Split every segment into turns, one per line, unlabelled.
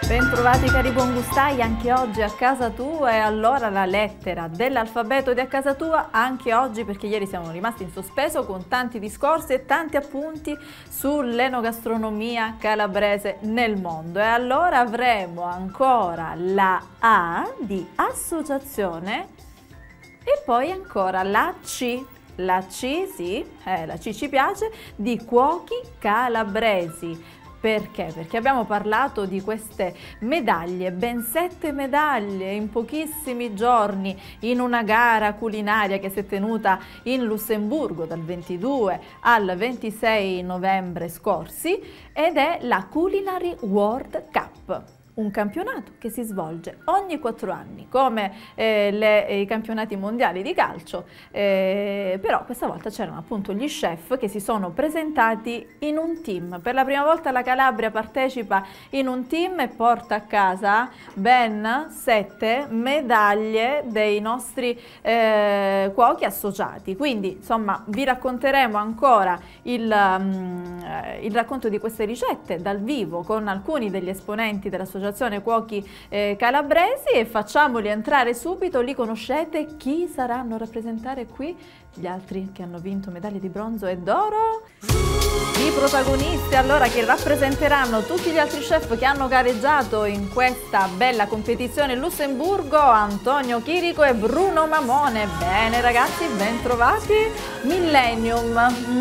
Bentrovati cari buongustai, anche oggi a casa tua. E allora la lettera dell'alfabeto di a casa tua anche oggi, perché ieri siamo rimasti in sospeso con tanti discorsi e tanti appunti sull'enogastronomia calabrese nel mondo. E allora avremo ancora la A di associazione e poi ancora la C. La C, sì, la C ci piace, di cuochi calabresi. Perché? Perché abbiamo parlato di queste medaglie, ben 7 medaglie in pochissimi giorni in una gara culinaria che si è tenuta in Lussemburgo dal 22 al 26 novembre scorsi ed è la Culinary World Cup. Un campionato che si svolge ogni 4 anni, come i campionati mondiali di calcio, però questa volta c'erano appunto gli chef che si sono presentati in un team. Per la prima volta la Calabria partecipa in un team e porta a casa ben 7 medaglie dei nostri cuochi associati. Quindi insomma vi racconteremo ancora il racconto di queste ricette dal vivo con alcuni degli esponenti dell'associazione Cuochi Calabresi e facciamoli entrare subito. Li conoscete? Chi saranno a rappresentare qui gli altri che hanno vinto medaglie di bronzo e d'oro? I protagonisti allora che rappresenteranno tutti gli altri chef che hanno gareggiato in questa bella competizione in Lussemburgo: Antonio Chirico e Bruno Mamone. Bene ragazzi, ben trovati. Millennium.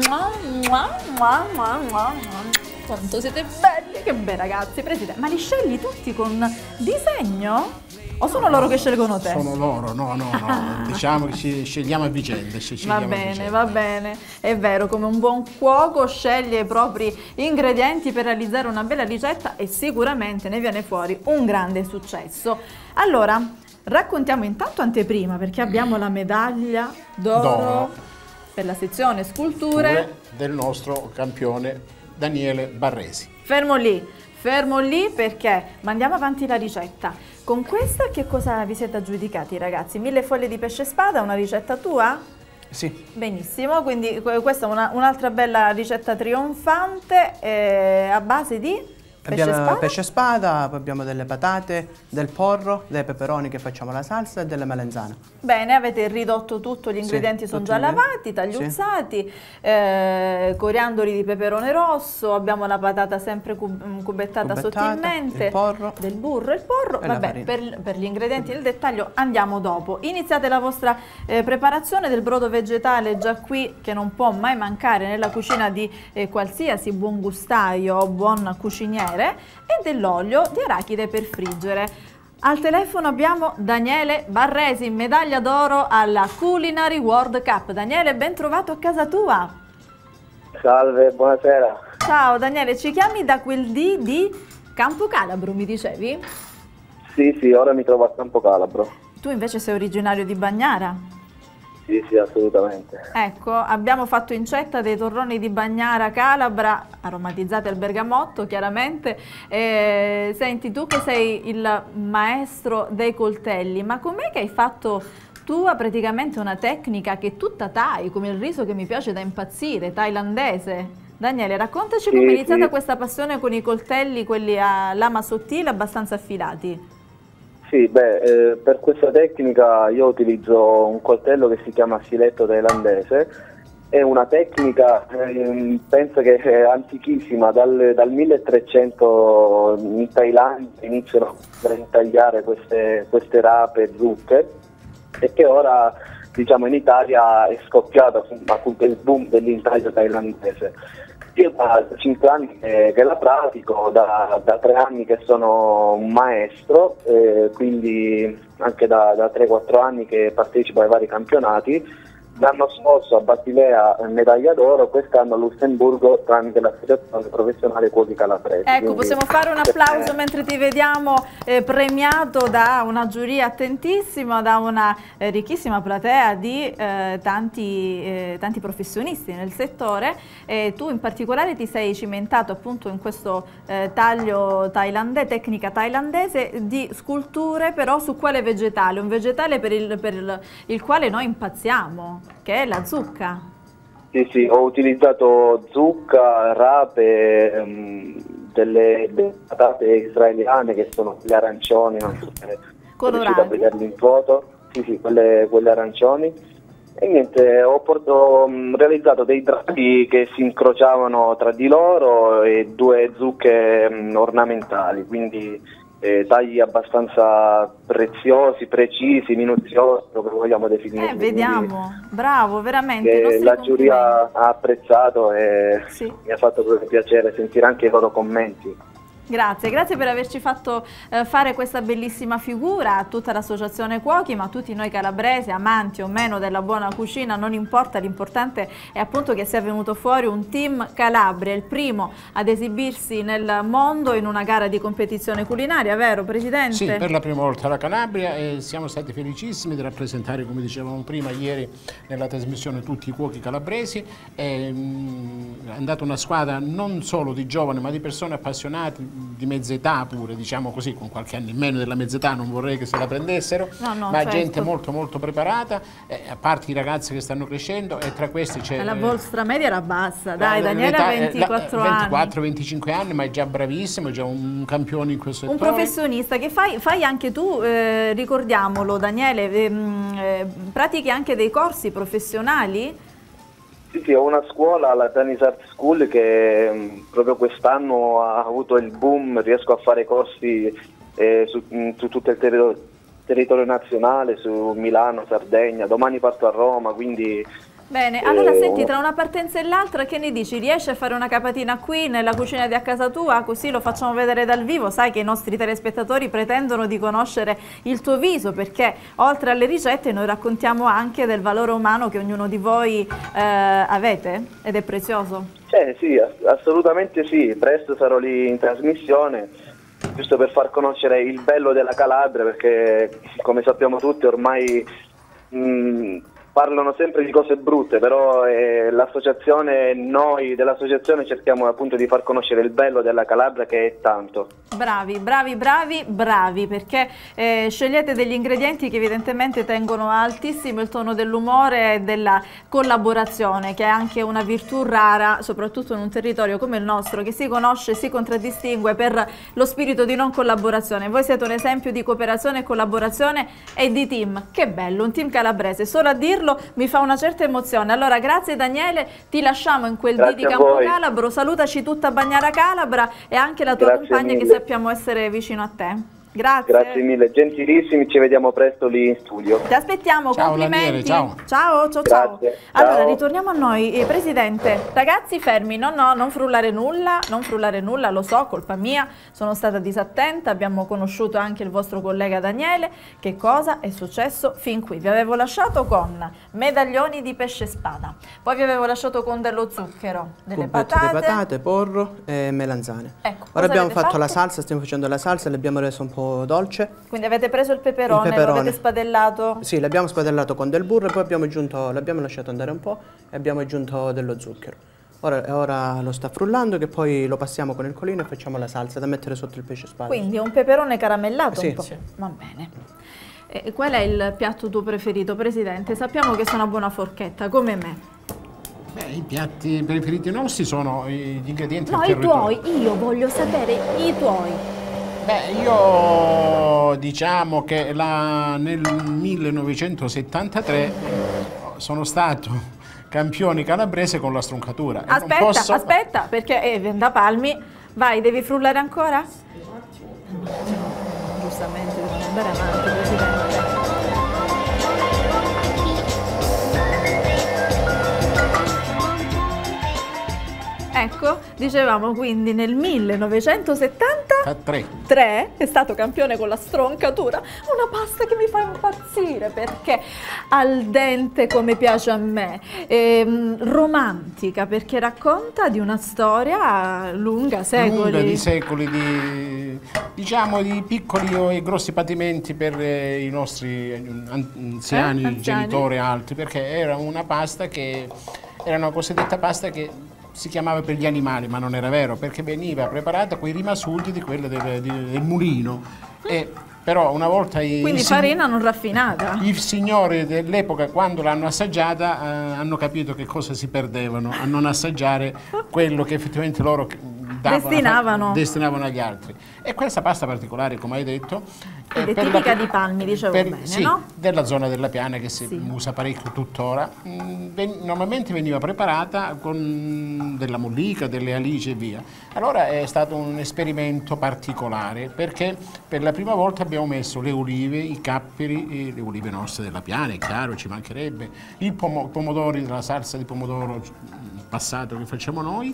Quanto siete belli, che bei ragazzi. Presidente, ma li scegli tutti con disegno? O sono loro che scelgono te?
Sono loro, no, diciamo che ci scegliamo a vicenda.
Va bene, è vero, come un buon cuoco sceglie i propri ingredienti per realizzare una bella ricetta e sicuramente ne viene fuori un grande successo. Allora, raccontiamo intanto anteprima, perché abbiamo la medaglia d'oro per la sezione sculture
del nostro campione Daniele Barresi.
Fermo lì perché mandiamo avanti la ricetta. Con questa che cosa vi siete aggiudicati ragazzi? 1000 foglie di pesce spada, una ricetta tua?
Sì.
Benissimo, quindi questa è un'altra bella ricetta trionfante a base di
pesce spada, poi abbiamo delle patate, del porro, dei peperoni che facciamo la salsa e delle melenzane.
Bene, avete ridotto tutto, gli ingredienti sono già lavati, tagliuzzati, coriandoli di peperone rosso, abbiamo la patata sempre cubettata sottilmente,
il porro,
del burro e il porro. Vabbè, per gli ingredienti nel dettaglio andiamo dopo. Iniziate la vostra preparazione del brodo vegetale, già qui, che non può mai mancare nella cucina di qualsiasi buon gustaio o buon cuciniere, e dell'olio di arachide per friggere. Al telefono abbiamo Daniele Barresi, medaglia d'oro alla Culinary World Cup. Daniele, ben trovato a casa tua.
Salve, buonasera.
Ciao Daniele, ci chiami da quel di Campo Calabro, mi dicevi?
Sì, ora mi trovo a Campo Calabro.
Tu invece sei originario di Bagnara?
Sì, assolutamente.
Ecco, abbiamo fatto incetta dei torroni di Bagnara Calabra, aromatizzati al bergamotto chiaramente. Senti, tu che sei il maestro dei coltelli, ma com'è che hai fatto tu praticamente una tecnica che è tutta Thai, come il riso che mi piace da impazzire, thailandese? Daniele, raccontaci come è iniziata questa passione con i coltelli, quelli a lama sottile, abbastanza affilati.
Sì, per questa tecnica io utilizzo un coltello che si chiama filetto thailandese. È una tecnica, penso che è antichissima, dal 1300 in Thailandia iniziano a intagliare queste rape, zucche, e che ora diciamo in Italia è scoppiato appunto il boom dell'intaglio thailandese. Io da 5 anni che la pratico, da 3 anni che sono un maestro, quindi anche da 3-4 anni che partecipo ai vari campionati. L'anno scorso a Basilea medaglia d'oro, quest'anno a Lussemburgo tramite l'associazione professionale Cuochi Calabresi.
Ecco, quindi possiamo fare un applauso mentre ti vediamo premiato da una giuria attentissima, da una ricchissima platea di tanti professionisti nel settore. Tu in particolare ti sei cimentato appunto in questo taglio thailandese, tecnica thailandese di sculture, però su quale vegetale? Un vegetale per il quale noi impazziamo, che è la zucca.
Sì, ho utilizzato zucca, rape, delle patate israeliane che sono le arancioni, non so se riuscite a vederle in foto, sì, quelle arancioni. E niente, ho realizzato dei draghi che si incrociavano tra di loro e 2 zucche ornamentali, quindi tagli abbastanza preziosi, precisi, minuziosi, come vogliamo definirli.
Vediamo, bravo, veramente.
La giuria ha apprezzato e mi ha fatto proprio piacere sentire anche i loro commenti.
Grazie per averci fatto fare questa bellissima figura, a tutta l'associazione cuochi, ma a tutti noi calabresi, amanti o meno della buona cucina, non importa, l'importante è appunto che sia venuto fuori un team Calabria, il primo ad esibirsi nel mondo in una gara di competizione culinaria, vero Presidente?
Sì, per la prima volta alla Calabria e siamo stati felicissimi di rappresentare, come dicevamo prima ieri nella trasmissione, tutti i cuochi calabresi. È andata una squadra non solo di giovani ma di persone appassionate, di mezza età pure, diciamo così, con qualche anno in meno della mezza età, non vorrei che se la prendessero, ma gente molto preparata, a parte i ragazzi che stanno crescendo, e tra questi c'è...
La vostra media era bassa, dai, Daniele ha 24 anni.
24-25 anni, ma è già bravissimo, è già un campione in questo settore.
Un professionista che fai anche tu, ricordiamolo Daniele, pratichi anche dei corsi professionali?
Sì, ho una scuola, la Danis Art School, che proprio quest'anno ha avuto il boom, riesco a fare corsi su tutto il territorio nazionale, su Milano, Sardegna, domani parto a Roma, quindi...
Bene, allora senti, tra una partenza e l'altra che ne dici? Riesci a fare una capatina qui nella cucina di a casa tua? Così lo facciamo vedere dal vivo, sai che i nostri telespettatori pretendono di conoscere il tuo viso, perché oltre alle ricette noi raccontiamo anche del valore umano che ognuno di voi avete ed è prezioso.
Sì, assolutamente sì, presto sarò lì in trasmissione, giusto per far conoscere il bello della Calabria, perché come sappiamo tutti ormai... parlano sempre di cose brutte, però l'associazione, noi dell'associazione cerchiamo appunto di far conoscere il bello della Calabria, che è tanto. Bravi,
perché scegliete degli ingredienti che evidentemente tengono altissimo il tono dell'umore e della collaborazione, che è anche una virtù rara, soprattutto in un territorio come il nostro, che si conosce, si contraddistingue per lo spirito di non collaborazione. Voi siete un esempio di cooperazione e collaborazione e di team. Che bello, un team calabrese, solo a dirlo mi fa una certa emozione. Allora grazie Daniele, ti lasciamo in quel dì di Campo Calabro, salutaci tutta Bagnara Calabra e anche la tua compagna che sappiamo essere vicino a te.
Grazie mille, gentilissimi, ci vediamo presto lì in studio.
Ti aspettiamo, ciao, complimenti.
Daniele,
ciao. Allora ritorniamo a noi, Presidente. Ragazzi fermi, no, non frullare nulla, lo so, colpa mia, sono stata disattenta, abbiamo conosciuto anche il vostro collega Daniele. Che cosa è successo fin qui? Vi avevo lasciato con medaglioni di pesce spada, poi vi avevo lasciato con dello zucchero, delle patate,
porro e melanzane.
Ecco,
ora abbiamo fatto la salsa, stiamo facendo la salsa, l'abbiamo reso un po' dolce.
Quindi avete preso il peperone, lo avete spadellato?
Sì, l'abbiamo spadellato con del burro e poi abbiamo aggiunto, l'abbiamo lasciato andare un po' e abbiamo aggiunto dello zucchero. Ora lo sta frullando, che poi lo passiamo con il colino e facciamo la salsa da mettere sotto il pesce spada.
Quindi un peperone caramellato?
Sì,
un po'.
sì.
Va bene. E qual è il piatto tuo preferito, Presidente? Sappiamo che sei una buona forchetta, come me.
I piatti preferiti nostri sono gli ingredienti
del territorio. I tuoi, io voglio sapere i tuoi.
Io diciamo che nel 1973 sono stato campione calabrese con la stroncatura.
Aspetta, perché da Palmi, vai, devi frullare ancora? Giustamente, devono andare avanti, Presidente. Ecco, dicevamo quindi nel 1973 è stato campione con la stroncatura, una pasta che mi fa impazzire perché al dente come piace a me, romantica perché racconta di una storia lunga, secoli.
Lunga di secoli, diciamo di piccoli e grossi patimenti per i nostri anziani, genitori e altri, perché era una pasta che era una cosiddetta pasta che si chiamava per gli animali, ma non era vero, perché veniva preparata con i rimasugli di quella del mulino. Però una volta
quindi farina non raffinata.
I signori dell'epoca, quando l'hanno assaggiata, hanno capito che cosa si perdevano a non assaggiare quello che effettivamente loro
destinavano
agli altri. E questa pasta particolare, come hai detto,
è tipica di Palmi, dicevo bene,
sì,
no?
della zona della Piana, che si usa parecchio tuttora. Normalmente veniva preparata con della mollica, delle alici e via. Allora è stato un esperimento particolare, perché per la prima volta abbiamo messo le olive, i capperi, le olive nostre della Piana, è chiaro, ci mancherebbe, i pomodori, la salsa di pomodoro passato che facciamo noi,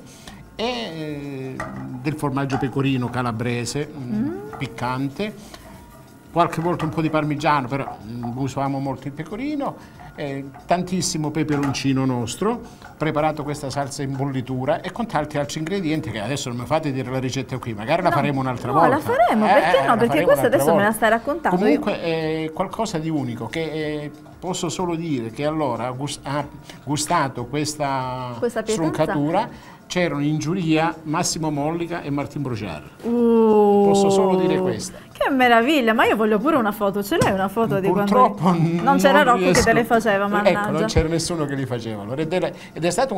e del formaggio pecorino calabrese, piccante, qualche volta un po' di parmigiano, però usavamo molto il pecorino, tantissimo peperoncino nostro, preparato questa salsa in bollitura e con tanti altri ingredienti che adesso non mi fate dire la ricetta qui, magari la faremo un'altra volta.
No, la faremo, perché no? Perché questa adesso me la stai raccontando.
Comunque è qualcosa di unico che posso solo dire che allora ha gustato questa struncatura. C'erano in giuria Massimo Mollica e Martin Brociar. Posso solo dire questo.
Che meraviglia, ma io voglio pure una foto. Ce l'hai una foto di quando...
Purtroppo
non c'era Rocco che te le faceva, mannaggia.
Ecco, non c'era nessuno che li faceva. Ed è stata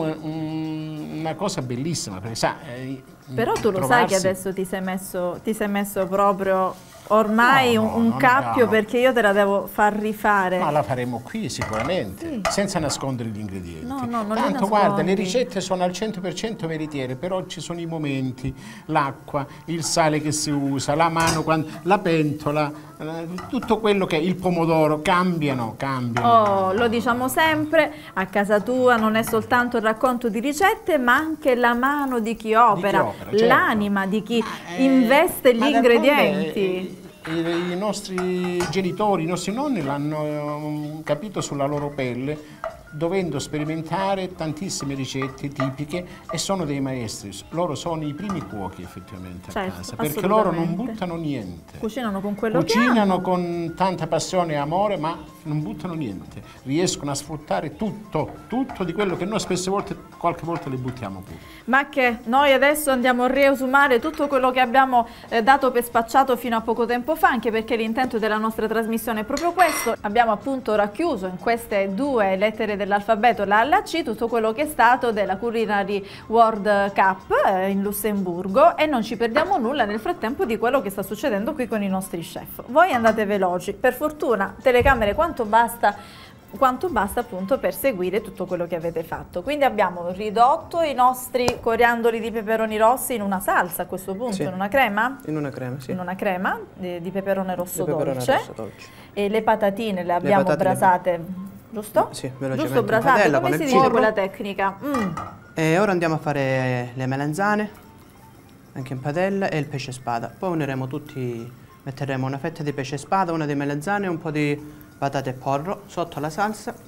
una cosa bellissima, perché sa...
Però tu lo sai che adesso ti sei messo proprio... Ormai un cappio, perché io te la devo far rifare.
Ma la faremo qui sicuramente, senza nascondere gli ingredienti.
Non
Tanto guarda, le ricette sono al 100% veritiere, però ci sono i momenti, l'acqua, il sale che si usa, la mano, la pentola, tutto quello che è il pomodoro, cambiano.
Oh, lo diciamo sempre, a casa tua non è soltanto il racconto di ricette, ma anche la mano di chi opera,
certo.
L'anima di chi investe gli ingredienti.
I nostri genitori, i nostri nonni l'hanno capito sulla loro pelle, dovendo sperimentare tantissime ricette tipiche, e sono dei maestri. Loro sono i primi cuochi effettivamente a casa, perché loro non buttano niente.
Cucinano con quello che hanno.
Cucinano con tanta passione e amore, ma non buttano niente. Riescono a sfruttare tutto di quello che noi qualche volta le buttiamo pure.
Ma che noi adesso andiamo a riesumare tutto quello che abbiamo dato per spacciato fino a poco tempo fa, anche perché l'intento della nostra trasmissione è proprio questo. Abbiamo appunto racchiuso in queste 2 lettere dell'alfabeto, la A e la C, tutto quello che è stato della Culinary World Cup in Lussemburgo, e non ci perdiamo nulla nel frattempo di quello che sta succedendo qui con i nostri chef. Voi andate veloci, per fortuna telecamere quanto basta appunto per seguire tutto quello che avete fatto. Quindi abbiamo ridotto i nostri coriandoli di peperoni rossi in una salsa a questo punto, in una crema?
In una crema, sì.
In una crema di peperone rosso
dolce.
E le patatine le abbiamo brasate, giusto?
Sì, velocemente.
Giusto, brasate, come si dice quella tecnica?
E ora andiamo a fare le melanzane, anche in padella, e il pesce spada. Poi uniremo tutti, metteremo una fetta di pesce spada, una di melanzane e un po' di patate e porro sotto la salsa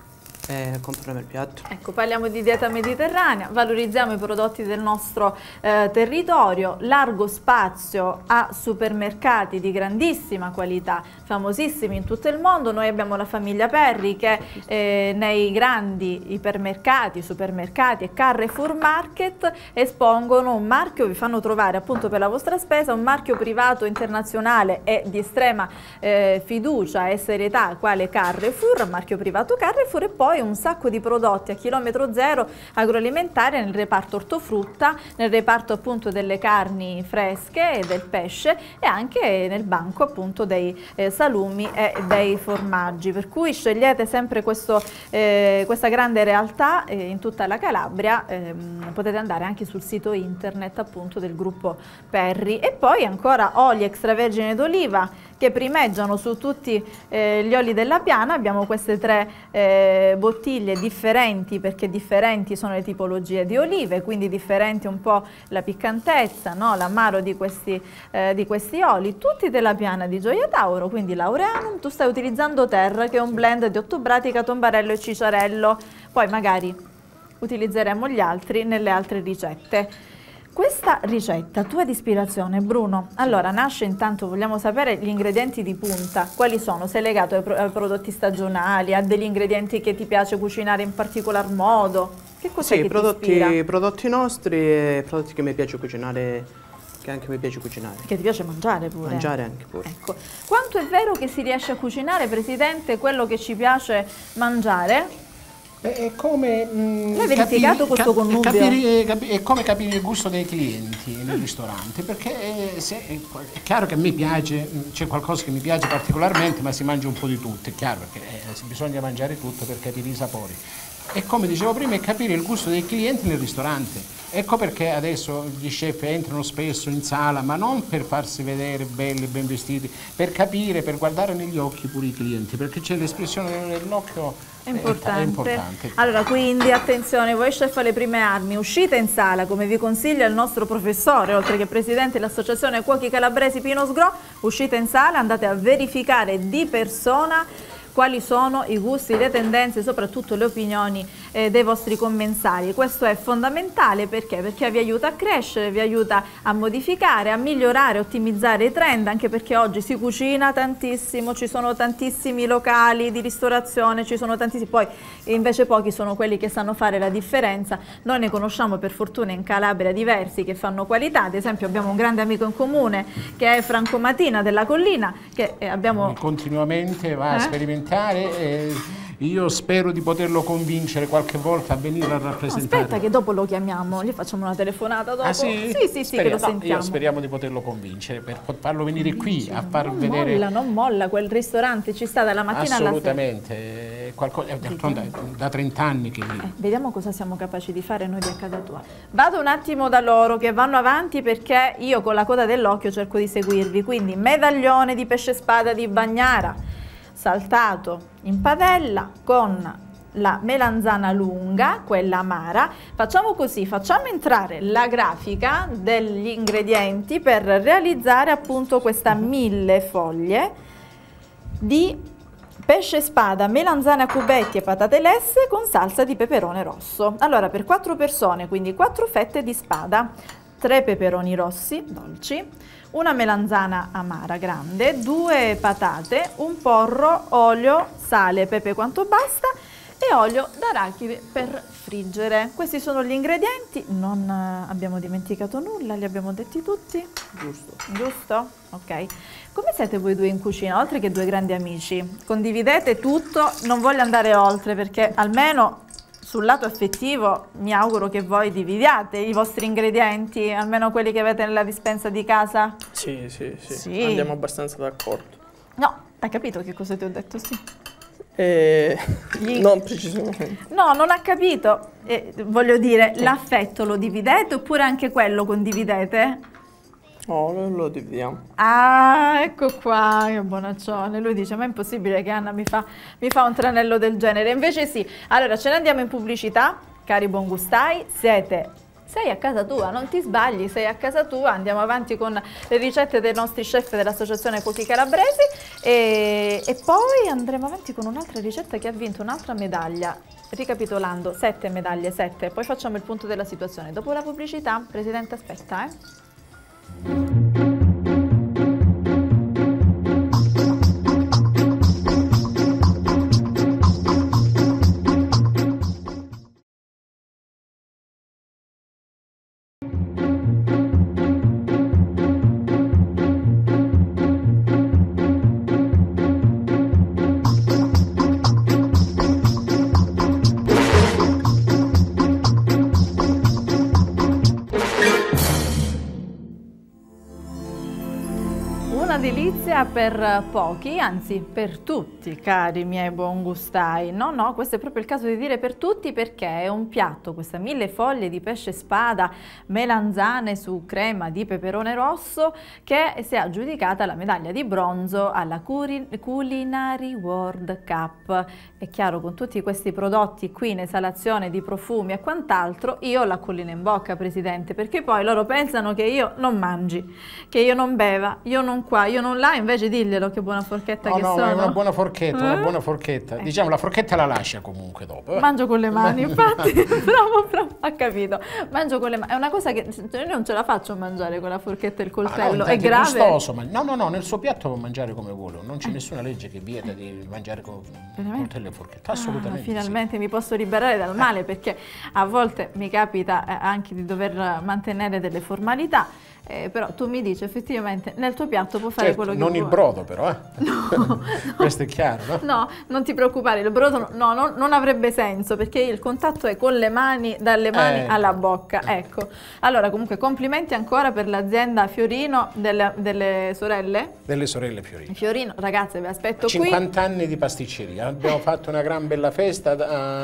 e compriamo il piatto.
Ecco, parliamo di dieta mediterranea, valorizziamo i prodotti del nostro territorio, largo spazio a supermercati di grandissima qualità, famosissimi in tutto il mondo. Noi abbiamo la famiglia Perri che nei grandi ipermercati, supermercati e Carrefour Market espongono un marchio, vi fanno trovare appunto per la vostra spesa un marchio privato internazionale e di estrema fiducia e serietà, quale Carrefour, marchio privato Carrefour, e poi un sacco di prodotti a chilometro zero agroalimentari nel reparto ortofrutta, nel reparto appunto delle carni fresche e del pesce, e anche nel banco appunto dei salumi e dei formaggi, per cui scegliete sempre questa grande realtà in tutta la Calabria. Potete andare anche sul sito internet appunto del gruppo Perri. E poi ancora oli extravergine d'oliva che primeggiano su tutti gli oli della Piana. Abbiamo queste 3 bottiglie differenti, perché differenti sono le tipologie di olive, quindi differenti un po' la piccantezza, no? L'amaro di questi oli, tutti della Piana di Gioia Tauro, quindi Laureanum. Tu stai utilizzando Terra, che è un blend di Ottobratica, Tombarello e Ciciarello, poi magari utilizzeremo gli altri nelle altre ricette. Questa ricetta tua di ispirazione, Bruno, allora nasce, intanto vogliamo sapere gli ingredienti di punta, quali sono? Sei legato ai prodotti stagionali, a degli ingredienti che ti piace cucinare in particolar modo? Che cos'è che ti ispira?
Sì, prodotti nostri e prodotti che mi piace cucinare, che anche mi piace cucinare.
Che ti piace mangiare pure?
Mangiare anche pure.
Ecco, quanto è vero che si riesce a cucinare, Presidente, quello che ci piace mangiare?
È come
L'hai verificato questo connubio?
È come capire il gusto dei clienti nel ristorante, perché è chiaro che a me piace, c'è qualcosa che mi piace particolarmente, ma si mangia un po' di tutto, è chiaro, perché bisogna mangiare tutto per capire i sapori. E come dicevo prima, è capire il gusto dei clienti nel ristorante. Ecco perché adesso gli chef entrano spesso in sala, ma non per farsi vedere belli, ben vestiti, per capire, per guardare negli occhi pure i clienti, perché c'è l'espressione dell'occhio
è importante.
È importante.
Allora, quindi attenzione, voi chef alle prime armi, uscite in sala, come vi consiglia il nostro professore, oltre che presidente dell'Associazione Cuochi Calabresi Pino Sgro, uscite in sala, andate a verificare di persona quali sono i gusti, le tendenze, soprattutto le opinioni dei vostri commensali. Questo è fondamentale perché vi aiuta a crescere, vi aiuta a modificare, a migliorare, ottimizzare i trend, anche perché oggi si cucina tantissimo, ci sono tantissimi locali di ristorazione, ci sono tantissimi, poi invece pochi sono quelli che sanno fare la differenza. Noi ne conosciamo per fortuna in Calabria diversi che fanno qualità, ad esempio abbiamo un grande amico in comune che è Franco Matina della Collina, che abbiamo...
Continuamente va a sperimentare. Io spero di poterlo convincere qualche volta a venire a rappresentare.
Aspetta che dopo lo chiamiamo, gli facciamo una telefonata dopo.
Ah, sì?
Sì, che lo sentiamo.
Io speriamo di poterlo convincere per farlo venire qui a far vedere.
Non molla, quel ristorante ci sta dalla mattina alla sera.
Assolutamente, da 30 anni che lì.
Vediamo cosa siamo capaci di fare noi di A Casa Tua. Vado un attimo da loro che vanno avanti perché io con la coda dell'occhio cerco di seguirvi. Quindi medaglione di pesce spada di Bagnara, saltato in padella con la melanzana lunga, quella amara. Facciamo così, facciamo entrare la grafica degli ingredienti per realizzare appunto questa 1000 foglie di pesce spada, melanzane a cubetti e patate lesse con salsa di peperone rosso. Allora, per 4 persone, quindi 4 fette di spada, 3 peperoni rossi dolci, una melanzana amara grande, 2 patate, un porro, olio, sale, pepe quanto basta e olio d'arachidi per friggere. Questi sono gli ingredienti, non abbiamo dimenticato nulla, li abbiamo detti tutti?
Giusto.
Giusto? Ok. Come siete voi due in cucina, oltre che 2 grandi amici? Condividete tutto, non voglio andare oltre perché almeno sul lato affettivo mi auguro che voi dividiate i vostri ingredienti, almeno quelli che avete nella dispensa di casa?
Sì. Andiamo abbastanza d'accordo.
No, hai capito che cosa ti ho detto? Sì.
Non precisamente.
No, non ha capito. Voglio dire, l'affetto lo dividete oppure anche quello condividete?
No, lo dividiamo.
Ah, ecco qua, che bonaccione. Lui dice, ma è impossibile che Anna mi fa un tranello del genere. Invece sì. Allora, ce ne andiamo in pubblicità, cari buongustai. Sei a casa tua, non ti sbagli, sei a casa tua. Andiamo avanti con le ricette dei nostri chef dell'Associazione Cuochi Calabresi e poi andremo avanti con un'altra ricetta che ha vinto un'altra medaglia. Ricapitolando, 7 medaglie, 7. Poi facciamo il punto della situazione. Dopo la pubblicità, Presidente, aspetta, delizia per pochi, anzi per tutti, cari miei buongustai. No, questo è proprio il caso di dire per tutti perché è un piatto, questa 1000 foglie di pesce spada, melanzane su crema di peperone rosso, che si è aggiudicata la medaglia di bronzo alla Culinary World Cup. È chiaro, con tutti questi prodotti qui in esalazione di profumi e quant'altro, io ho la collina in bocca, Presidente, perché poi loro pensano che io non mangi, che io non beva, io non qua, io non là, invece diglielo che buona forchetta che sono.
No, è una buona forchetta, Diciamo, la forchetta la lascia comunque dopo.
Mangio con le mani, infatti, bravo, ha capito. Mangio con le mani, è una cosa che io non ce la faccio mangiare con la forchetta e il coltello, è grave.
Gustoso, ma no, nel suo piatto può mangiare come vuole, non c'è nessuna legge che vieta di mangiare con coltello e forchetta, assolutamente.
Finalmente mi posso liberare dal male, perché a volte mi capita anche di dover mantenere delle formalità. Però tu mi dici effettivamente nel tuo piatto può fare
certo,
quello che
non
vuoi.
il brodo però,
No,
questo è chiaro, no?
No, non ti preoccupare, il brodo non avrebbe senso perché il contatto è con le mani, dalle mani alla bocca. Ecco, allora comunque complimenti ancora per l'azienda Fiorino delle sorelle?
Delle sorelle Fiorino.
Fiorino, ragazze, vi aspetto
50 anni di pasticceria, abbiamo fatto una gran bella festa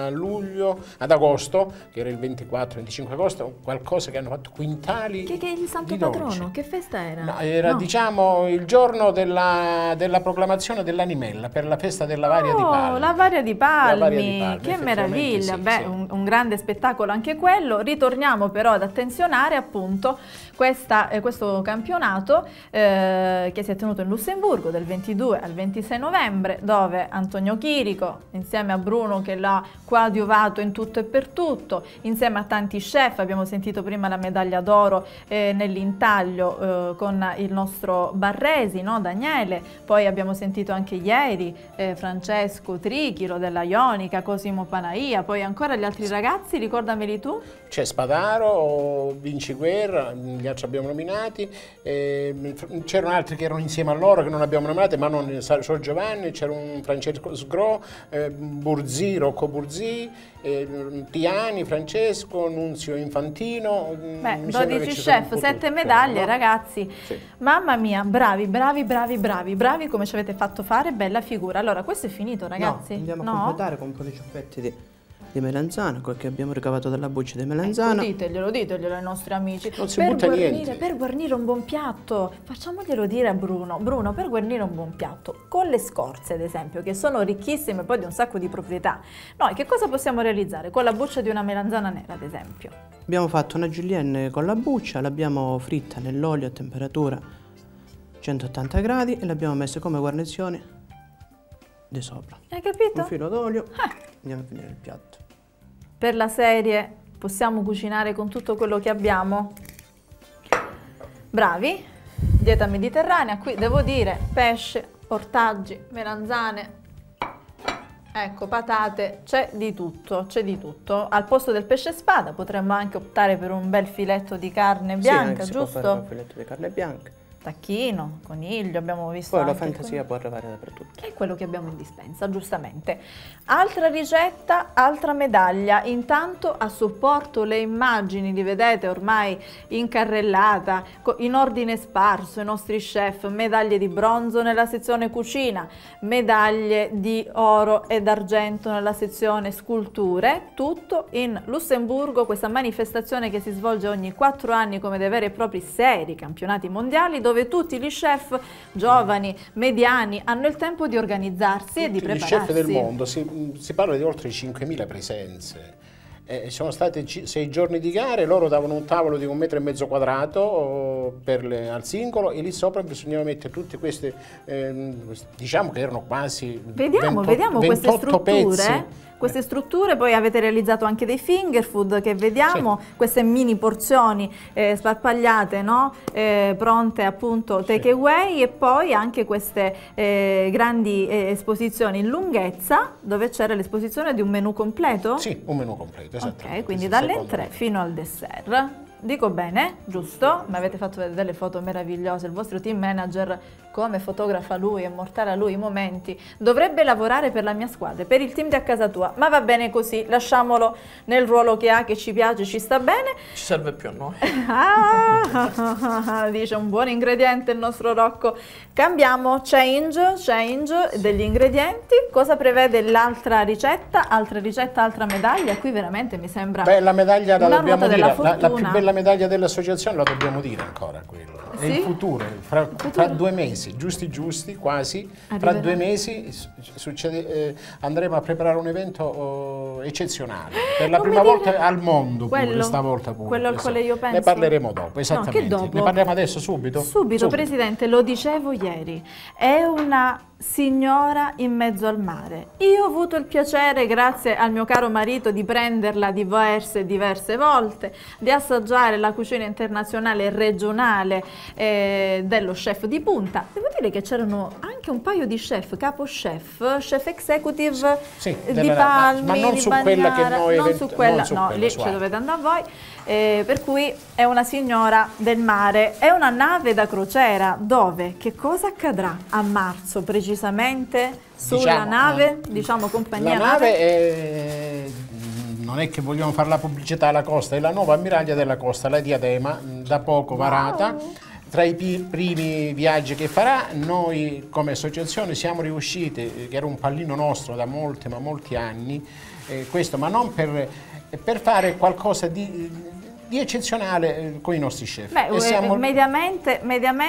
ad agosto, che era il 24-25 agosto, qualcosa che hanno fatto quintali
Che è il santo
di dolci.
patrono? Che festa era?
No, era diciamo il giorno della proclamazione dell'animella per la festa della Varia di Palmi.
La Varia di Palmi,
La Varia di Palmi,
che
effettivamente
meraviglia,
sì,
beh,
sì.
Un grande spettacolo anche quello. Ritorniamo però ad attenzionare appunto questo campionato che si è tenuto in Lussemburgo dal 22 al 26 novembre, dove Antonio Chirico, insieme a Bruno che l'ha coadiuvato in tutto e per tutto, insieme a tanti chef, abbiamo sentito prima la medaglia d'oro nell'intaglio con il nostro Barresi, no? Daniele, poi abbiamo sentito anche ieri Francesco Trichilo della Ionica, Cosimo Panaia, poi ancora gli altri ragazzi, ricordameli tu?
C'è Spadaro, Vinci Guerra, gli altri abbiamo nominati, c'erano altri che erano insieme a loro che non abbiamo nominati, ma non so Giovanni, c'era un Francesco Sgro, Rocco Burzì, Tiani, Francesco, Nunzio Infantino.
Beh, 12 chef, 7 medaglie, no? Ragazzi, sì. Mamma mia, bravi come ci avete fatto fare, bella figura. Allora, questo è finito, ragazzi?
No, andiamo a completare con un po' di ciuffetti di melanzana, quel che abbiamo ricavato dalla buccia di melanzana.
Diteglielo ai nostri amici.
Non si butta niente.
Per guarnire un buon piatto, facciamoglielo dire a Bruno. Bruno, per guarnire un buon piatto, con le scorze ad esempio, che sono ricchissime poi di un sacco di proprietà, noi che cosa possiamo realizzare con la buccia di una melanzana nera ad esempio?
Abbiamo fatto una julienne con la buccia, l'abbiamo fritta nell'olio a temperatura 180 gradi e l'abbiamo messa come guarnizione di sopra.
Hai capito?
Un filo d'olio, andiamo a finire il piatto.
Per la serie possiamo cucinare con tutto quello che abbiamo? Bravi, dieta mediterranea, qui devo dire pesce, ortaggi, melanzane, ecco, patate, c'è di tutto, Al posto del pesce spada potremmo anche optare per un bel filetto di carne bianca,
sì,
giusto?
Si può fare un filetto di carne bianca.
Tacchino, coniglio, abbiamo visto.
Poi la fantasia può arrivare dappertutto.
È quello che abbiamo in dispensa, giustamente. Altra ricetta, altra medaglia. Intanto a supporto le immagini, li vedete ormai in carrellata, in ordine sparso, i nostri chef, medaglie di bronzo nella sezione cucina, medaglie di oro ed argento nella sezione sculture, tutto in Lussemburgo, questa manifestazione che si svolge ogni 4 anni come dei veri e propri seri campionati mondiali, dove tutti gli chef giovani, mediani, hanno il tempo di organizzarsi e di prepararsi.
Gli chef del mondo, si parla di oltre 5.000 presenze. Sono stati 6 giorni di gare, loro davano un tavolo di 1,5 metri quadrato al singolo e lì sopra bisognava mettere tutte queste, diciamo che erano quasi
vediamo queste strutture. Queste strutture, poi avete realizzato anche dei finger food che vediamo, sì. Queste mini porzioni sparpagliate, no? Pronte appunto take away, e poi anche queste grandi esposizioni in lunghezza dove c'era l'esposizione di un menù completo?
Sì, un menù completo, esattamente.
Ok, quindi dall'entrée fino al dessert. Dico bene, giusto? Mi avete fatto vedere delle foto meravigliose, il vostro team manager come fotografa lui, è mortale a lui i momenti. Dovrebbe lavorare per la mia squadra, per il team di A Casa Tua, ma va bene così, lasciamolo nel ruolo che ha, che ci piace, ci sta bene.
Ci serve più a noi.
Dice un buon ingrediente il nostro Rocco. Cambiamo, change degli ingredienti. Cosa prevede l'altra ricetta? Altra ricetta, altra medaglia. Qui veramente mi sembra
la medaglia la dobbiamo dire, la più bella medaglia dell'associazione la dobbiamo dire ancora quello. È il futuro, fra 2 mesi, giusti quasi, fra 2 mesi andremo a preparare un evento eccezionale, per la prima volta al mondo pure, stavolta pure.
Quello al quale io penso.
Ne parleremo dopo, esattamente.
No, che dopo?
Ne parliamo adesso, subito?
Subito, Presidente, lo dicevo ieri, è una signora in mezzo al mare. Io ho avuto il piacere, grazie al mio caro marito, di prenderla diverse volte, di assaggiare la cucina internazionale e regionale dello chef di punta. Devo dire che c'erano anche un paio di chef, capo chef executive di Palmi,
ma non
di
su
Bagnara,
quella che noi
non su quella,
no,
lì ci dovete andare voi. per cui è una signora del mare. È una nave da crociera dove? Che cosa accadrà a marzo precisamente sulla nave, diciamo compagnia
la nave? Non è che vogliamo fare la pubblicità alla Costa, è la nuova ammiraglia della Costa, la Diadema, da poco varata. Tra i primi viaggi che farà, noi come associazione siamo riusciti, che era un pallino nostro da molti anni, questo, ma non per fare qualcosa di eccezionale con i nostri chef.
Mediamente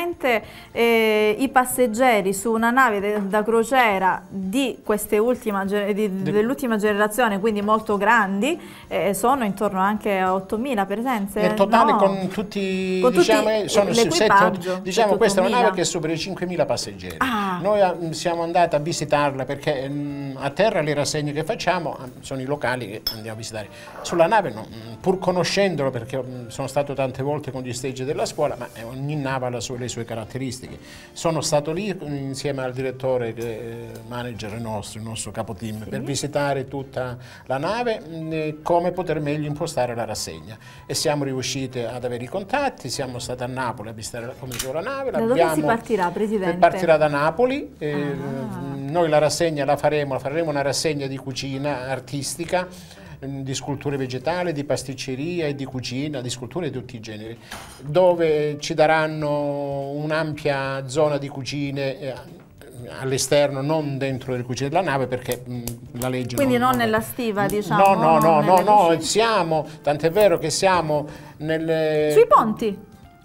i passeggeri su una nave da crociera di dell'ultima generazione, quindi molto grandi, sono intorno anche a 8.000 presenze.
Nel totale con tutti diciamo, sono 7, diciamo questa è una nave che supera i 5.000 passeggeri. Noi siamo andati a visitarla perché a terra le rassegne che facciamo sono i locali che andiamo a visitare. Sulla nave no, pur conoscendolo, perché sono stato tante volte con gli stage della scuola, ma ogni nave ha le sue caratteristiche. Sono stato lì insieme al direttore manager nostro, il nostro capoteam, per visitare tutta la nave, come poter meglio impostare la rassegna, e siamo riusciti ad avere i contatti. Siamo stati a Napoli a visitare, come dicevo, la nave.
Da dove si partirà, Presidente?
Partirà da Napoli. Noi la rassegna faremo una rassegna di cucina artistica, di sculture vegetali, di pasticceria e di cucina, di sculture di tutti i generi, dove ci daranno un'ampia zona di cucine all'esterno, non dentro le cucine della nave, perché la legge
quindi non nella stiva, diciamo.
No, siamo, tant'è vero che siamo sui
ponti.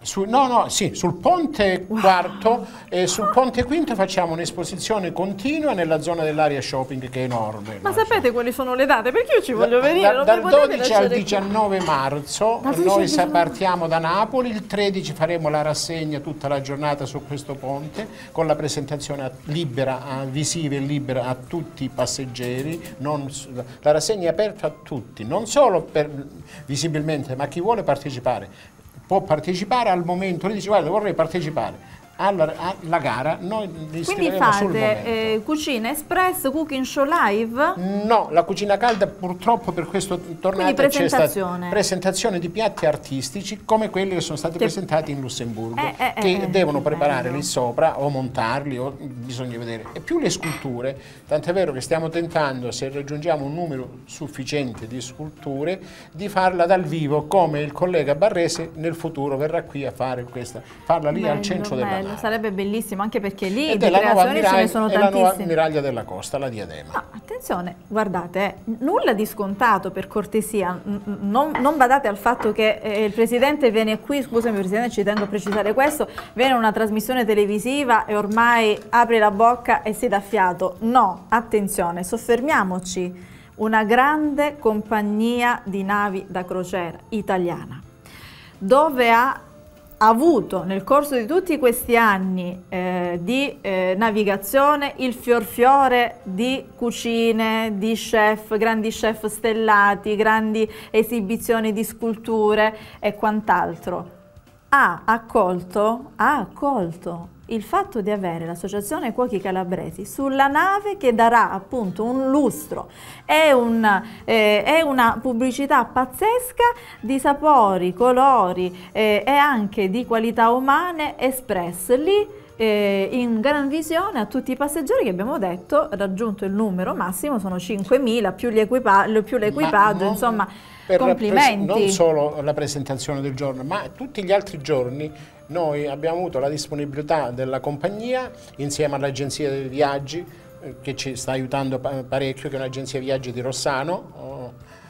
Sul ponte quarto e sul ponte quinto facciamo un'esposizione continua nella zona dell'area shopping, che è enorme.
Ma sapete quali sono le date? Perché io ci voglio venire.
Dal 12 al 19 marzo noi partiamo da Napoli, il 13 faremo la rassegna tutta la giornata su questo ponte, con la presentazione visiva e libera a tutti i passeggeri. La rassegna è aperta a tutti, non solo visibilmente, ma chi vuole partecipare può partecipare al momento. Lui dice: guarda, vorrei partecipare alla gara, noi li iscriveremo sul momento.
Quindi fate cucina espress, cooking show live?
No, la cucina calda purtroppo per questo tornato c'è stata presentazione di piatti artistici come quelli che sono stati presentati in Lussemburgo, che devono preparare lì sopra o montarli, o bisogna vedere. E più le sculture, tant'è vero che stiamo tentando, se raggiungiamo un numero sufficiente di sculture, di farla dal vivo, come il collega Barrese nel futuro verrà qui a fare farla lì al centro della nave.
Sarebbe bellissimo, anche perché lì di creazioni ce ne sono tantissime.
È la nuova ammiraglia della Costa, la Diadema.
No, attenzione, guardate, nulla di scontato, per cortesia, non badate al fatto che il Presidente viene qui, scusami Presidente, ci tengo a precisare questo, viene in una trasmissione televisiva e ormai apre la bocca e si dà fiato. No, attenzione, soffermiamoci, una grande compagnia di navi da crociera italiana, dove ha avuto nel corso di tutti questi anni di navigazione il fiore di cucine, di chef, grandi chef stellati, grandi esibizioni di sculture e quant'altro, ha accolto il fatto di avere l'Associazione Cuochi Calabresi sulla nave, che darà appunto un lustro e una pubblicità pazzesca di sapori, colori e anche di qualità umane espresse lì in gran visione a tutti i passeggeri, che abbiamo detto raggiunto il numero massimo, sono 5.000 più l'equipaggio, insomma, complimenti.
Non solo la presentazione del giorno, ma tutti gli altri giorni noi abbiamo avuto la disponibilità della compagnia insieme all'agenzia dei viaggi, che ci sta aiutando parecchio, che è un'agenzia viaggi di Rossano,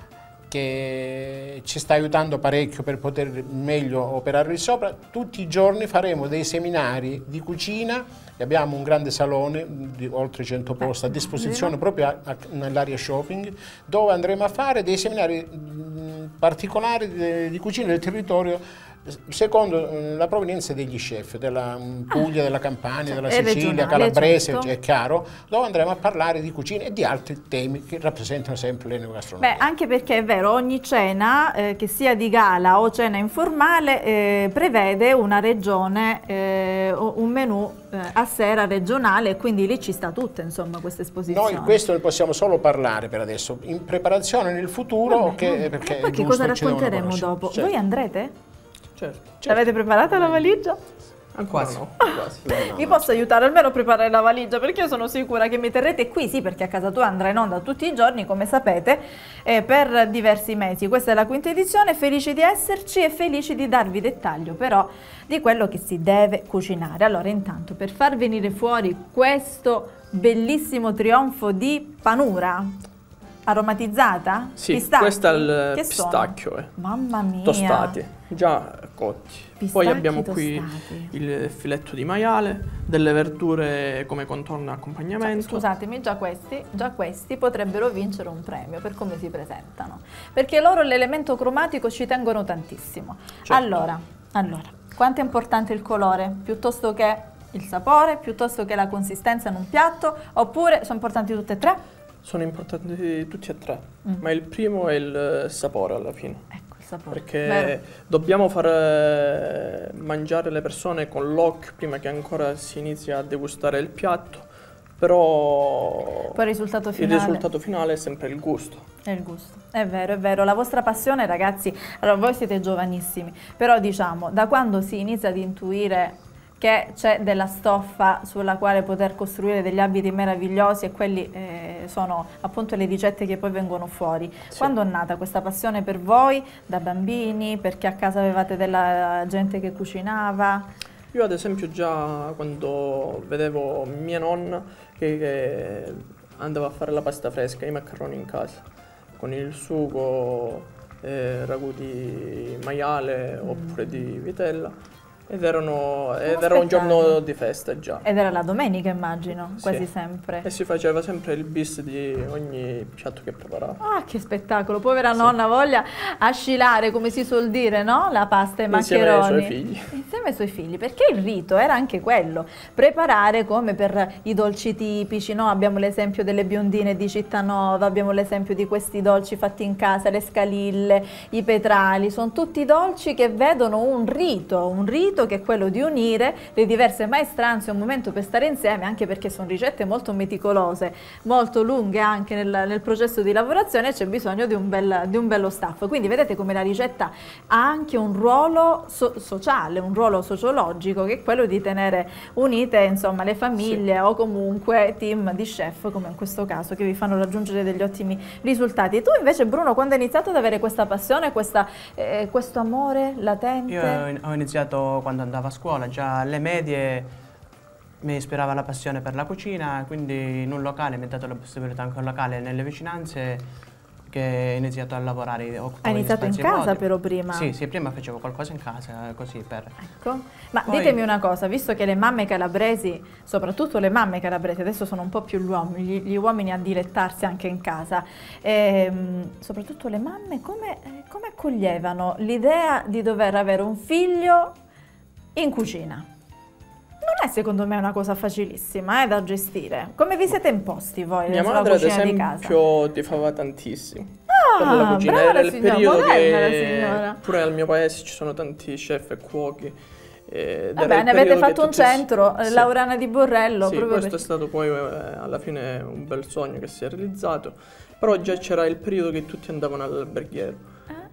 che ci sta aiutando parecchio per poter meglio operare lì sopra. Tutti i giorni faremo dei seminari di cucina e abbiamo un grande salone di oltre 100 posti a disposizione proprio nell'area shopping, dove andremo a fare dei seminari particolari di cucina del territorio secondo la provenienza degli chef della Puglia, della Campania, della Sicilia,
regionale,
calabrese,
certo.
è chiaro, dove andremo a parlare di cucina e di altri temi che rappresentano sempre l'enogastronomia.
Beh, anche perché è vero, ogni cena, che sia di gala o cena informale, prevede una regione, un menù a sera regionale, e quindi lì ci sta tutta, insomma, questa esposizione.
Noi questo ne possiamo solo parlare per adesso, in preparazione nel futuro, perché
e poi che cosa racconteremo dopo?
Certo.
Voi andrete?
Certo.
Avete preparata la valigia?
Ancora
Quasi.
no. Quasi.
Vi posso aiutare almeno a preparare la valigia, perché io sono sicura che mi terrete qui, sì, perché a casa tua andrà in onda tutti i giorni, come sapete, per diversi mesi. Questa è la 5ª edizione, felici di esserci e felici di darvi dettaglio però di quello che si deve cucinare. Allora, intanto, per far venire fuori questo bellissimo trionfo di panura aromatizzata,
Sì,
pistacchi,
questo è il
che
pistacchio.
sono? Mamma mia!
Tostati, già cotti. Poi
Pistacchi
abbiamo qui
tostati.
il filetto di maiale, delle verdure come contorno e accompagnamento.
Scusatemi, già questi potrebbero vincere un premio per come si presentano, perché loro l'elemento cromatico ci tengono tantissimo.
Certo.
Allora, quanto è importante il colore piuttosto che il sapore, piuttosto che la consistenza in un piatto, oppure sono importanti tutte e tre?
Sono importanti tutti e tre, ma il primo è il sapore alla fine.
Ecco il sapore.
Perché
Vero.
dobbiamo far mangiare le persone con l'occhio prima che ancora si inizi a degustare il piatto, però
Poi il risultato
il
finale.
risultato finale è sempre il gusto.
È il gusto, è vero, la vostra passione, ragazzi, allora voi siete giovanissimi, però diciamo, da quando si inizia ad intuire che c'è della stoffa sulla quale poter costruire degli abiti meravigliosi, e quelli sono appunto le ricette che poi vengono fuori.
Sì.
Quando è nata questa passione per voi, da bambini, perché a casa avevate della gente che cucinava?
Io ad esempio già quando vedevo mia nonna che andava a fare la pasta fresca, i maccheroni in casa, con il sugo, ragù di maiale oppure di vitella, ed era un giorno di festa già.
Ed era la domenica, immagino,
Sì.
quasi sempre.
E si faceva sempre il bis di ogni piatto che preparava.
Ah, che spettacolo! Povera nonna, voglia ascilare, come si suol dire, no? La pasta e i
Insieme ai
maccheroni.
suoi figli.
Insieme ai suoi figli, perché il rito era anche quello, preparare come per i dolci tipici, no? Abbiamo l'esempio delle biondine di Cittanova, abbiamo l'esempio di questi dolci fatti in casa, le scalille, i petrali, sono tutti dolci che vedono un rito che è quello di unire le diverse maestranze, un momento per stare insieme, anche perché sono ricette molto meticolose, molto lunghe anche nel processo di lavorazione, e c'è bisogno di un bello staff. Quindi vedete come la ricetta ha anche un ruolo sociale, un ruolo sociologico, che è quello di tenere unite, insomma, le famiglie, sì, o comunque team di chef, come in questo caso, che vi fanno raggiungere degli ottimi risultati. E tu invece, Bruno, quando hai iniziato ad avere questa passione, questo amore latente?
Io ho iniziato quando andavo a scuola, già alle medie mi ispirava la passione per la cucina, quindi in un locale mi ha dato la possibilità, anche un locale nelle vicinanze, che ho iniziato a lavorare.
Hai iniziato in casa però prima?
Sì, prima facevo qualcosa in casa, così per...
Ecco, ma
poi...
ditemi una cosa, visto che le mamme calabresi, soprattutto le mamme calabresi, adesso sono un po' più gli uomini a dilettarsi anche in casa, soprattutto le mamme, come accoglievano l'idea di dover avere un figlio in cucina? Non è secondo me una cosa facilissima da gestire. Come vi siete imposti voi
Mia
sulla
madre ad
cucina di casa?
esempio tifava tantissimo per la
Ah,
cucina.
brava
Era
la
il
signora,
periodo
moderna la
che
signora.
pure al mio paese ci sono tanti chef e cuochi.
Vabbè, ne avete fatto un centro,
sì,
Laurana di Borrello.
sì,
proprio
questo è stato poi alla fine un bel sogno che si è realizzato, però già c'era il periodo che tutti andavano all'alberghiero.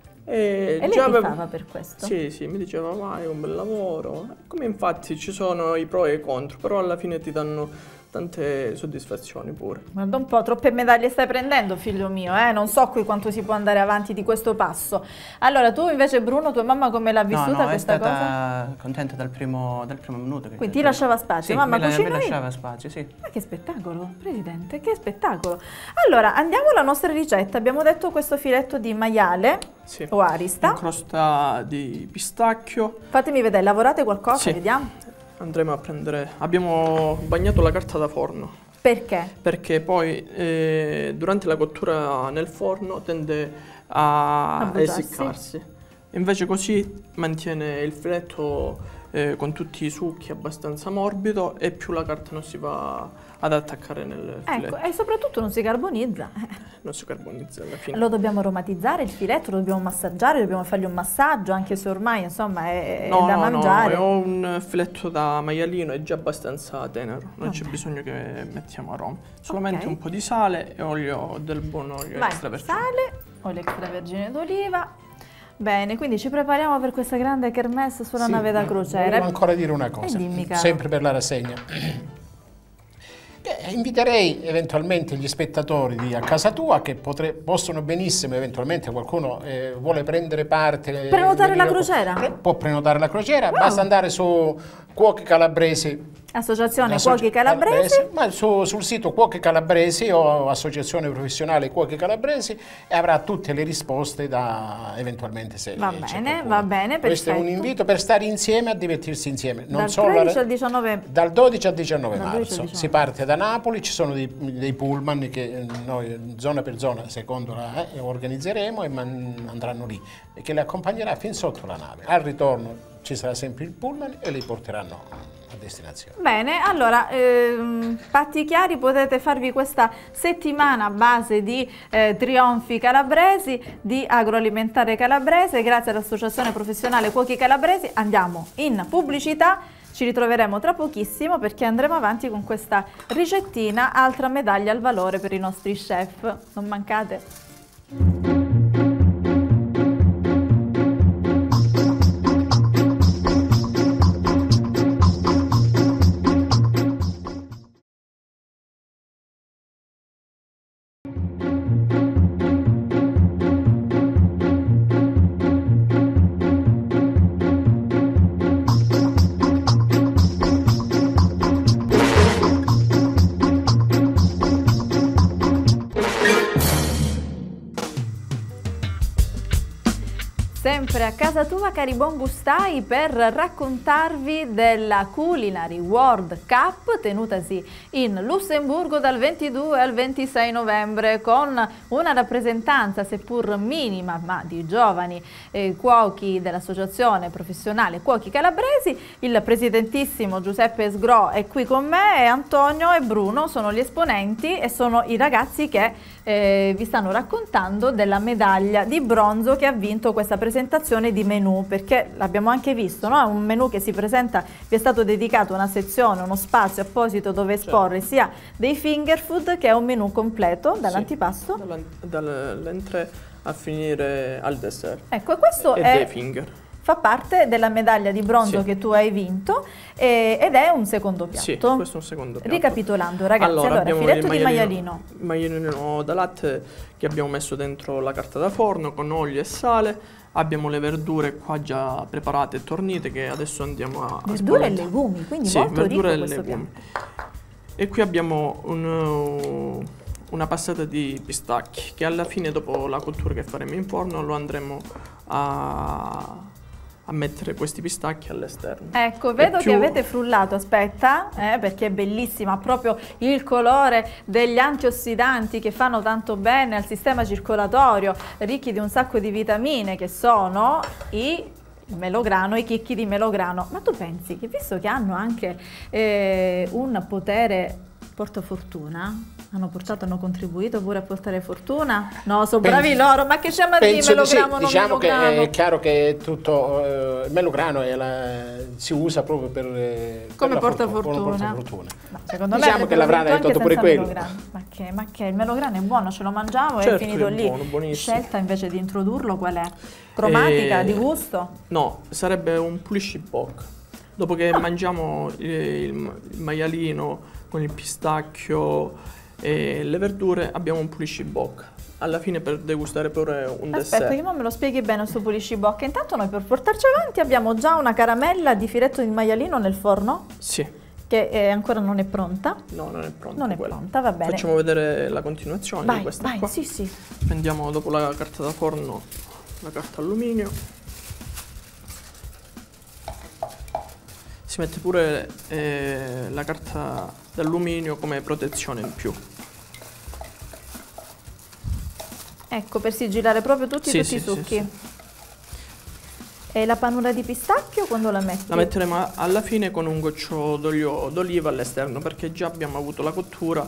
E lei
già
tifava per questo?
Sì, mi diceva vai, è un bel lavoro. Come infatti ci sono i pro e i contro, però alla fine ti danno tante soddisfazioni pure.
Guarda un po', troppe medaglie stai prendendo, figlio mio, non so qui quanto si può andare avanti di questo passo. Allora, tu invece, Bruno, tua mamma come l'ha vissuta questa cosa?
No, è stata contenta dal primo minuto.
Quindi ti lasciava spazio?
Sì,
mamma,
mi lasciava spazio, sì.
Ma che spettacolo, Presidente, che spettacolo. Allora, andiamo alla nostra ricetta. Abbiamo detto questo filetto di maiale,
sì,
o arista.
In crosta di pistacchio.
Fatemi vedere, lavorate qualcosa,
sì,
vediamo.
Andremo a prendere, abbiamo bagnato la carta da forno.
Perché?
Perché poi durante la cottura nel forno tende a essiccarsi. Invece così mantiene il filetto con tutti i succhi abbastanza morbido e più la carta non si va ad attaccare nel filetto.
Ecco, e soprattutto non si carbonizza.
Non si carbonizza alla fine.
Lo dobbiamo aromatizzare il filetto, lo dobbiamo massaggiare, dobbiamo fargli un massaggio, anche se ormai insomma è da mangiare.
No, ho un filetto da maialino, è già abbastanza tenero, non c'è bisogno che mettiamo aroma. Solamente un po' di sale e olio del buon olio extravergine.
Sale, olio extravergine d'oliva. Bene, quindi ci prepariamo per questa grande kermesse sulla nave da crociera.
Volevo ancora dire una cosa, sempre per la rassegna. Inviterei eventualmente gli spettatori di A Casa Tua che possono benissimo, eventualmente qualcuno vuole prendere parte.
Prenotare la crociera?
Può prenotare la crociera, basta andare su Cuochi Calabresi.
Associazione Cuochi Calabresi.
Ma sul sito Cuochi Calabresi o Associazione Professionale Cuochi Calabresi e avrà tutte le risposte da eventualmente se
va bene, perfetto.
Questo è un invito per stare insieme, a divertirsi insieme. Non
dal
solo
13 al 19
dal 12 al 19
dal
marzo.
19.
Si parte da Napoli, ci sono dei pullman che noi zona per zona secondo organizzeremo e andranno lì e che le accompagnerà fin sotto la nave. Al ritorno ci sarà sempre il pullman e li porteranno a destinazione.
Bene, allora patti chiari, potete farvi questa settimana a base di trionfi calabresi, di agroalimentare calabrese, grazie all'Associazione Professionale Cuochi Calabresi. Andiamo in pubblicità, ci ritroveremo tra pochissimo perché andremo avanti con questa ricettina, altra medaglia al valore per i nostri chef. Non mancate. Sempre a casa tua, cari buon gustai, per raccontarvi della Culinary World Cup tenutasi in Lussemburgo dal 22 al 26 novembre con una rappresentanza seppur minima ma di giovani cuochi dell'Associazione Professionale Cuochi Calabresi. Il presidentissimo Giuseppe Sgro è qui con me e Antonio e Bruno sono gli esponenti e sono i ragazzi che vi stanno raccontando della medaglia di bronzo che ha vinto questa presentazione di menù, perché l'abbiamo anche visto, no? È un menù che si presenta, vi è stato dedicato una sezione, uno spazio apposito dove esporre sia dei finger food che un menù completo dall'antipasto,
dall'entrée a finire al dessert.
Ecco, questo
dei finger.
Fa parte della medaglia di bronzo che tu hai vinto ed è un secondo piatto.
Sì, questo è un secondo piatto.
Ricapitolando ragazzi, allora filetto di maialino.
Maialino da latte che abbiamo messo dentro la carta da forno con olio e sale. Abbiamo le verdure qua già preparate e tornite che adesso andiamo a
verdure e legumi, quindi molto ricco questo piatto.
E qui abbiamo una passata di pistacchi che alla fine, dopo la cottura che faremo in forno, lo andremo a mettere questi pistacchi all'esterno.
Ecco, vedo che avete frullato, aspetta, perché è bellissima, ha proprio il colore degli antiossidanti che fanno tanto bene al sistema circolatorio, ricchi di un sacco di vitamine che sono i melograno, i chicchi di melograno. Ma tu pensi che visto che hanno anche un potere portafortuna, hanno contribuito pure a portare fortuna? No, sono bravi loro, ma che chiama di melograno?
Sì. Diciamo che è chiaro che tutto il melograno si usa proprio
come portafortuna. Secondo
diciamo
me
che l'avrà detto pure quello.
Ma che il melograno è buono, ce lo mangiamo e è finito lì.
Buono,
scelta invece di introdurlo qual è? Cromatica, di gusto?
No, sarebbe un pulisci bocca. Dopo che mangiamo il maialino con il pistacchio e le verdure, abbiamo un pulisci bocca. Alla fine per degustare pure un dessert.
Aspetta, che non me lo spieghi bene sto pulisci bocca. Intanto noi per portarci avanti abbiamo già una caramella di filetto di maialino nel forno.
Sì.
Che ancora non è pronta.
No, non è pronta.
Non è pronta, va bene.
Facciamo vedere la continuazione di questa qua.
Sì.
Prendiamo dopo la carta da forno la carta alluminio. Si mette pure la carta d'alluminio come protezione in più.
Ecco, per sigillare proprio tutti i succhi.
Sì.
E la panura di pistacchio quando la metti?
La metteremo alla fine con un goccio d'olio d'oliva all'esterno, perché già abbiamo avuto la cottura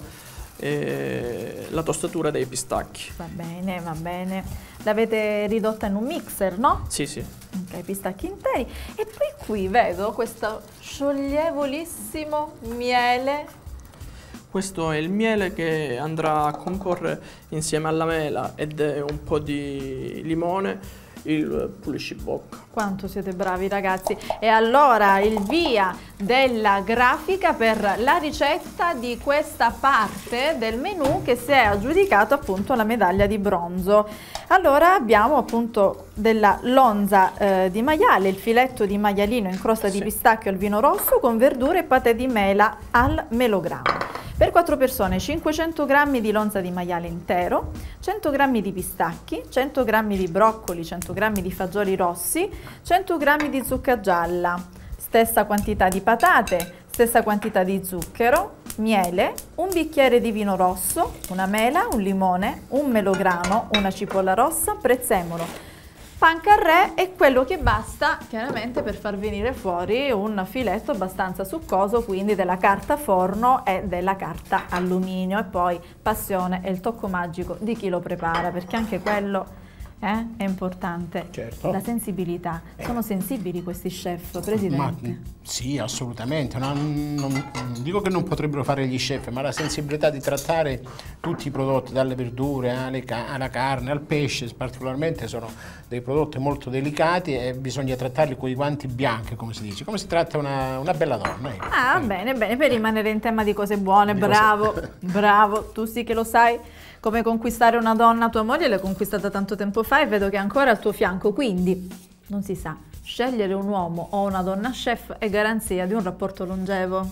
e la tostatura dei pistacchi.
Va bene, va bene. L'avete ridotta in un mixer, no?
Sì, sì.
Ok, pistacchi interi. E poi qui vedo questo scioglievolissimo miele.
Questo è il miele che andrà a comporre insieme alla mela ed un po' di limone il puliscibocca.
Quanto siete bravi ragazzi. E allora il via della grafica per la ricetta di questa parte del menù che si è aggiudicato appunto la medaglia di bronzo. Allora abbiamo appunto della lonza di maiale, il filetto di maialino in crosta di pistacchio al vino rosso con verdure e patè di mela al melograno. Per 4 persone 500 g di lonza di maiale intero, 100 g di pistacchi, 100 g di broccoli, 100 g di fagioli rossi, 100 g di zucca gialla, stessa quantità di patate, stessa quantità di zucchero, miele, un bicchiere di vino rosso, una mela, un limone, un melograno, una cipolla rossa, prezzemolo, pancarré e quello che basta chiaramente per far venire fuori un filetto abbastanza succoso, quindi della carta forno e della carta alluminio, e poi passione e il tocco magico di chi lo prepara, perché anche quello è importante.
Certo.
La sensibilità. Sono sensibili questi chef, Presidente?
Sì, assolutamente. Non dico che non potrebbero fare gli chef, ma la sensibilità di trattare tutti i prodotti, dalle verdure alla carne, al pesce, particolarmente, sono dei prodotti molto delicati e bisogna trattarli con i guanti bianchi, come si dice, come si tratta una bella donna.
Ah, bene, bene, per rimanere in tema di cose buone, bravo, bravo, tu sì che lo sai. Come conquistare una donna, tua moglie l'hai conquistata tanto tempo fa e vedo che è ancora al tuo fianco, quindi non si sa, scegliere un uomo o una donna chef è garanzia di un rapporto longevo.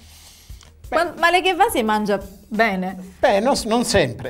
Ma lei che va si mangia bene?
Beh, non sempre,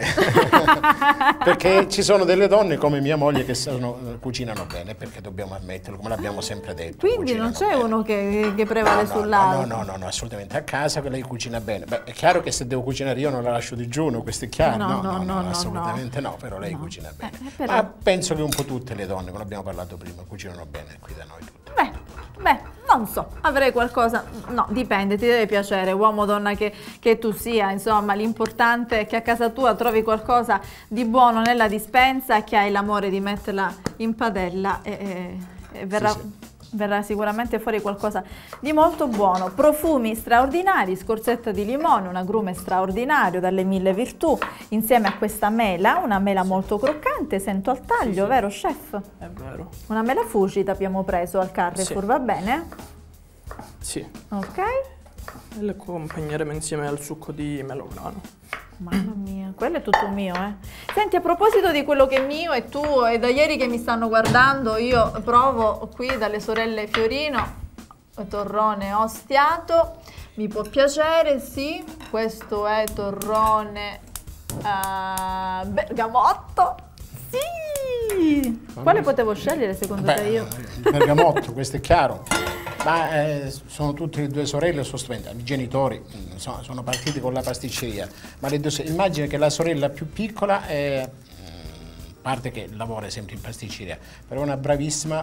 perché ci sono delle donne come mia moglie che cucinano bene, perché dobbiamo ammetterlo, come l'abbiamo sempre detto.
Quindi non c'è uno che prevale sull'altro?
No, assolutamente, a casa che lei cucina bene. Beh, è chiaro che se devo cucinare io non la lascio digiuno, questo è chiaro. No, assolutamente no, però lei cucina bene.
Però...
Ma penso che un po' tutte le donne, come abbiamo parlato prima, cucinano bene qui da noi tutte.
Beh, non so, avrei qualcosa, no, dipende, ti deve piacere, uomo o donna che tu sia, insomma, l'importante è che a casa tua trovi qualcosa di buono nella dispensa, che hai l'amore di metterla in padella e verrà... Sì. Verrà sicuramente fuori qualcosa di molto buono. Profumi straordinari, scorzetta di limone, un agrume straordinario dalle 1000 virtù, insieme a questa mela, una mela molto croccante, sento al taglio, sì. Vero chef?
È vero.
Una mela Fugit abbiamo preso al Carrefour, va bene?
Sì.
Ok.
E le accompagneremo insieme al succo di melograno.
Mamma mia, quello è tutto mio, Senti, a proposito di quello che è mio e tu, e da ieri che mi stanno guardando, io provo qui dalle sorelle Fiorino, torrone ostiato, mi può piacere, sì, questo è torrone bergamotto, sì! Quale potevo scegliere secondo te io?
Il bergamotto, questo è chiaro. Ma sono tutte e due sorelle, sono stupende. I genitori sono partiti con la pasticceria, ma immagina che la sorella più piccola a parte che lavora sempre in pasticceria, però è una bravissima,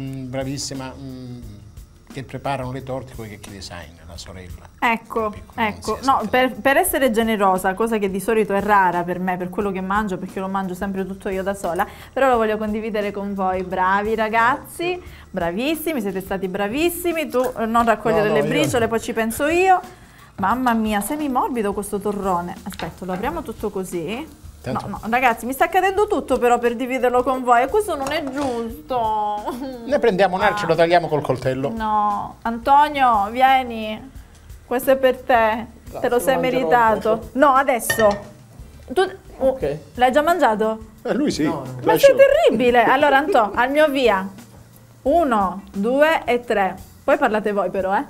che preparano le torte con i cake design, la sorella.
Ecco, no, per essere generosa, cosa che di solito è rara per me, per quello che mangio, perché lo mangio sempre tutto io da sola, però lo voglio condividere con voi. Bravi ragazzi, bravissimi, siete stati bravissimi, tu non raccogliere le briciole, poi ci penso io. Mamma mia, semimorbido questo torrone. Aspetta, lo apriamo tutto così. No, ragazzi, mi sta cadendo tutto però per dividerlo con voi e questo non è giusto.
Ne prendiamo un altro, lo tagliamo col coltello.
No, Antonio, vieni. Questo è per te. Te lo sei meritato. No, adesso. Tu l'hai già mangiato?
Lui sì. No.
Ma sei terribile. Allora, Anto, al mio via. 1, 2 e 3. Poi parlate voi però,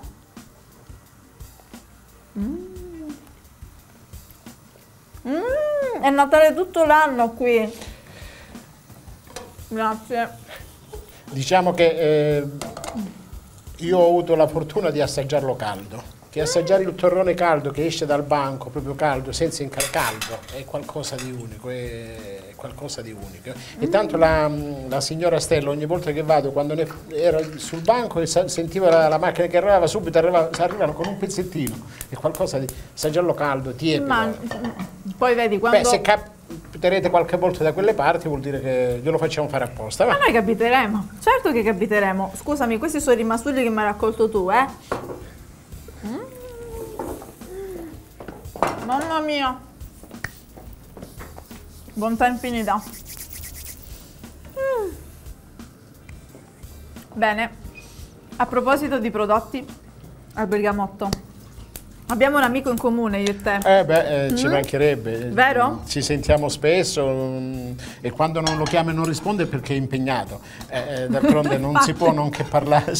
È Natale tutto l'anno qui. Grazie.
Diciamo che io ho avuto la fortuna di assaggiarlo caldo. che assaggiare il torrone caldo che esce dal banco, proprio caldo, senza caldo, è qualcosa di unico, è qualcosa di unico. E tanto la signora Stella, ogni volta che vado, quando era sul banco e sentiva la macchina che arrivava, subito arrivano con un pezzettino, è qualcosa di assaggiarlo caldo, tiepido.
Ma poi vedi quando...
Beh, se capiterete qualche volta da quelle parti vuol dire che glielo facciamo fare apposta.
Ma noi capiteremo, certo che capiteremo. Scusami, questi sono i rimasugli che mi hai raccolto tu, Mamma mia, bontà infinita. Bene, a proposito di prodotti al bergamotto, abbiamo un amico in comune, io e te.
Ci mancherebbe.
Vero?
Ci sentiamo spesso e quando non lo chiamo e non risponde è perché è impegnato. D'altronde non si può non che parlare,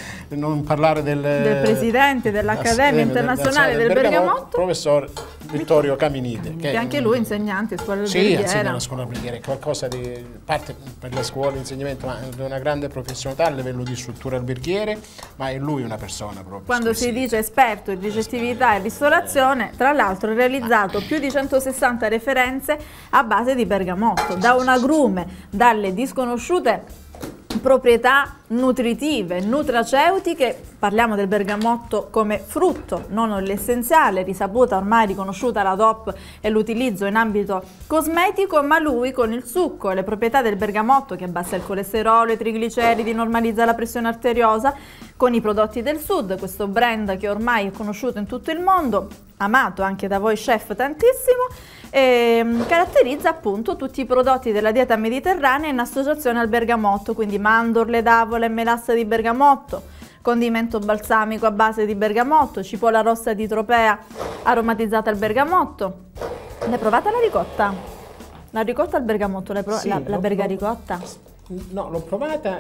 non parlare del
presidente dell'Accademia Internazionale del Bergamotto,
professor Vittorio Caminiti.
Che anche lui insegnante a scuola
Sì,
alberghiera.
insegna alla scuola alberghiera, è qualcosa di parte per le scuole, insegnamento, ma di una grande professionalità a livello di strutture alberghiere, ma è lui una persona proprio.
Quando si dice esperto in ricettività e ristorazione, tra l'altro ha realizzato più di 160 referenze a base di bergamotto, da un agrume, dalle disconosciute proprietà nutritive, nutraceutiche, parliamo del bergamotto come frutto, non l'essenziale, risaputa ormai riconosciuta la DOP e l'utilizzo in ambito cosmetico, ma lui con il succo e le proprietà del bergamotto che abbassa il colesterolo, i trigliceridi, normalizza la pressione arteriosa, con i prodotti del Sud, questo brand che ormai è conosciuto in tutto il mondo, amato anche da voi chef tantissimo, caratterizza appunto tutti i prodotti della dieta mediterranea in associazione al bergamotto, quindi mandorle, davole, melassa di bergamotto, condimento balsamico a base di bergamotto, cipolla rossa di Tropea aromatizzata al bergamotto. L'hai provata la ricotta? La ricotta al bergamotto, la bergaricotta?
No, l'ho provata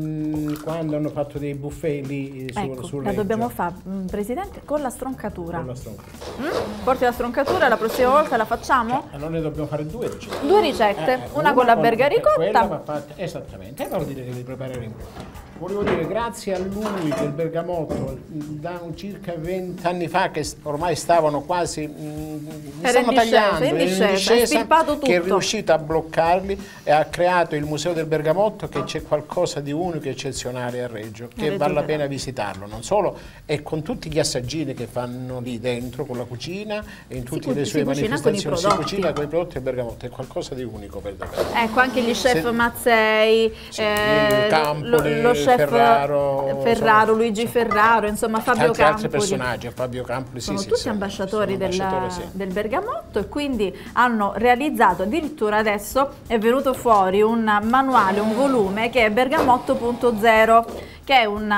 quando hanno fatto dei buffet lì sul
la
Reggio.
dobbiamo fare, Presidente, con la stroncatura.
Con la stroncatura.
Porti la stroncatura, la prossima volta la facciamo?
Allora ne dobbiamo fare due ricette.
Due ricette, una con la bergaricotta.
Quella va fatta, esattamente, vuol dire che li prepareremo. Volevo dire grazie a lui che il bergamotto da circa 20 anni fa, che ormai stavano quasi stavano tagliando
in discesa,
che è riuscito a bloccarli e ha creato il Museo del Bergamotto, che c'è qualcosa di unico e eccezionale a Reggio, che vale la pena visitarlo, non solo, e con tutti gli assaggini che fanno lì dentro con la cucina e in tutte le sue manifestazioni si cucina con i prodotti del bergamotto, è qualcosa di unico per davvero.
Ecco, anche gli chef Mazzei,
Campoli,
lo chef Ferraro, Luigi Ferraro, insomma Fabio Campoli.
Altri personaggi, Fabio Campoli,
sono tutti ambasciatori del bergamotto, e quindi hanno realizzato, addirittura adesso è venuto fuori un manuale, un volume che è Bergamotto.0, che è un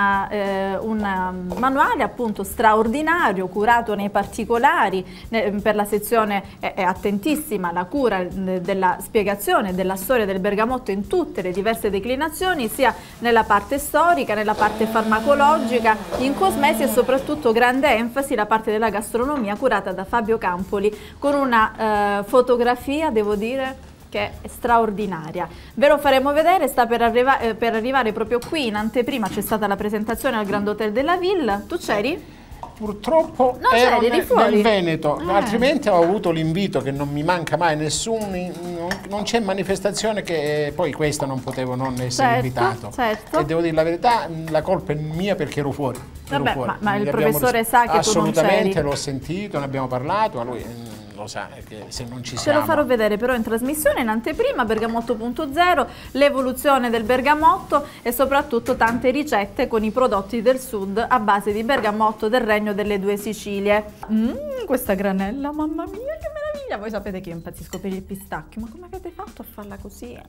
manuale appunto straordinario, curato nei particolari, per la sezione è attentissima alla cura della spiegazione della storia del bergamotto in tutte le diverse declinazioni, sia nella parte storica, nella parte farmacologica, in cosmesi, e soprattutto grande enfasi la parte della gastronomia curata da Fabio Campoli, con una fotografia, devo dire, che è straordinaria. Ve lo faremo vedere, sta per arrivare proprio qui in anteprima. C'è stata la presentazione al Grand Hotel della Ville. Tu c'eri?
Purtroppo
no,
ero
nel
Veneto, altrimenti ho avuto l'invito, che non mi manca mai non c'è manifestazione che poi questa non potevo non essere invitato.
Certo.
E devo dire la verità, la colpa è mia perché ero fuori.
Vabbè, ma il professore sa che tu non c'eri.
Assolutamente, l'ho sentito, ne abbiamo parlato, ma lui lo sa che se non ci siamo.
Ce lo farò vedere però in trasmissione, in anteprima, Bergamotto.0, l'evoluzione del bergamotto e soprattutto tante ricette con i prodotti del Sud a base di bergamotto del Regno delle Due Sicilie. Questa granella, mamma mia, che meraviglia! Voi sapete che io impazzisco per il pistacchio, ma come avete fatto a farla così?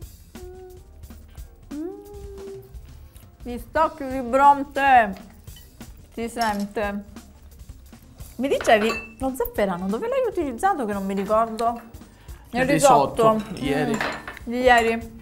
Pistacchio di Bronte, si sente. Mi dicevi, lo zafferano, dove l'hai utilizzato che non mi ricordo? Nel risotto.
Ieri.
Ieri.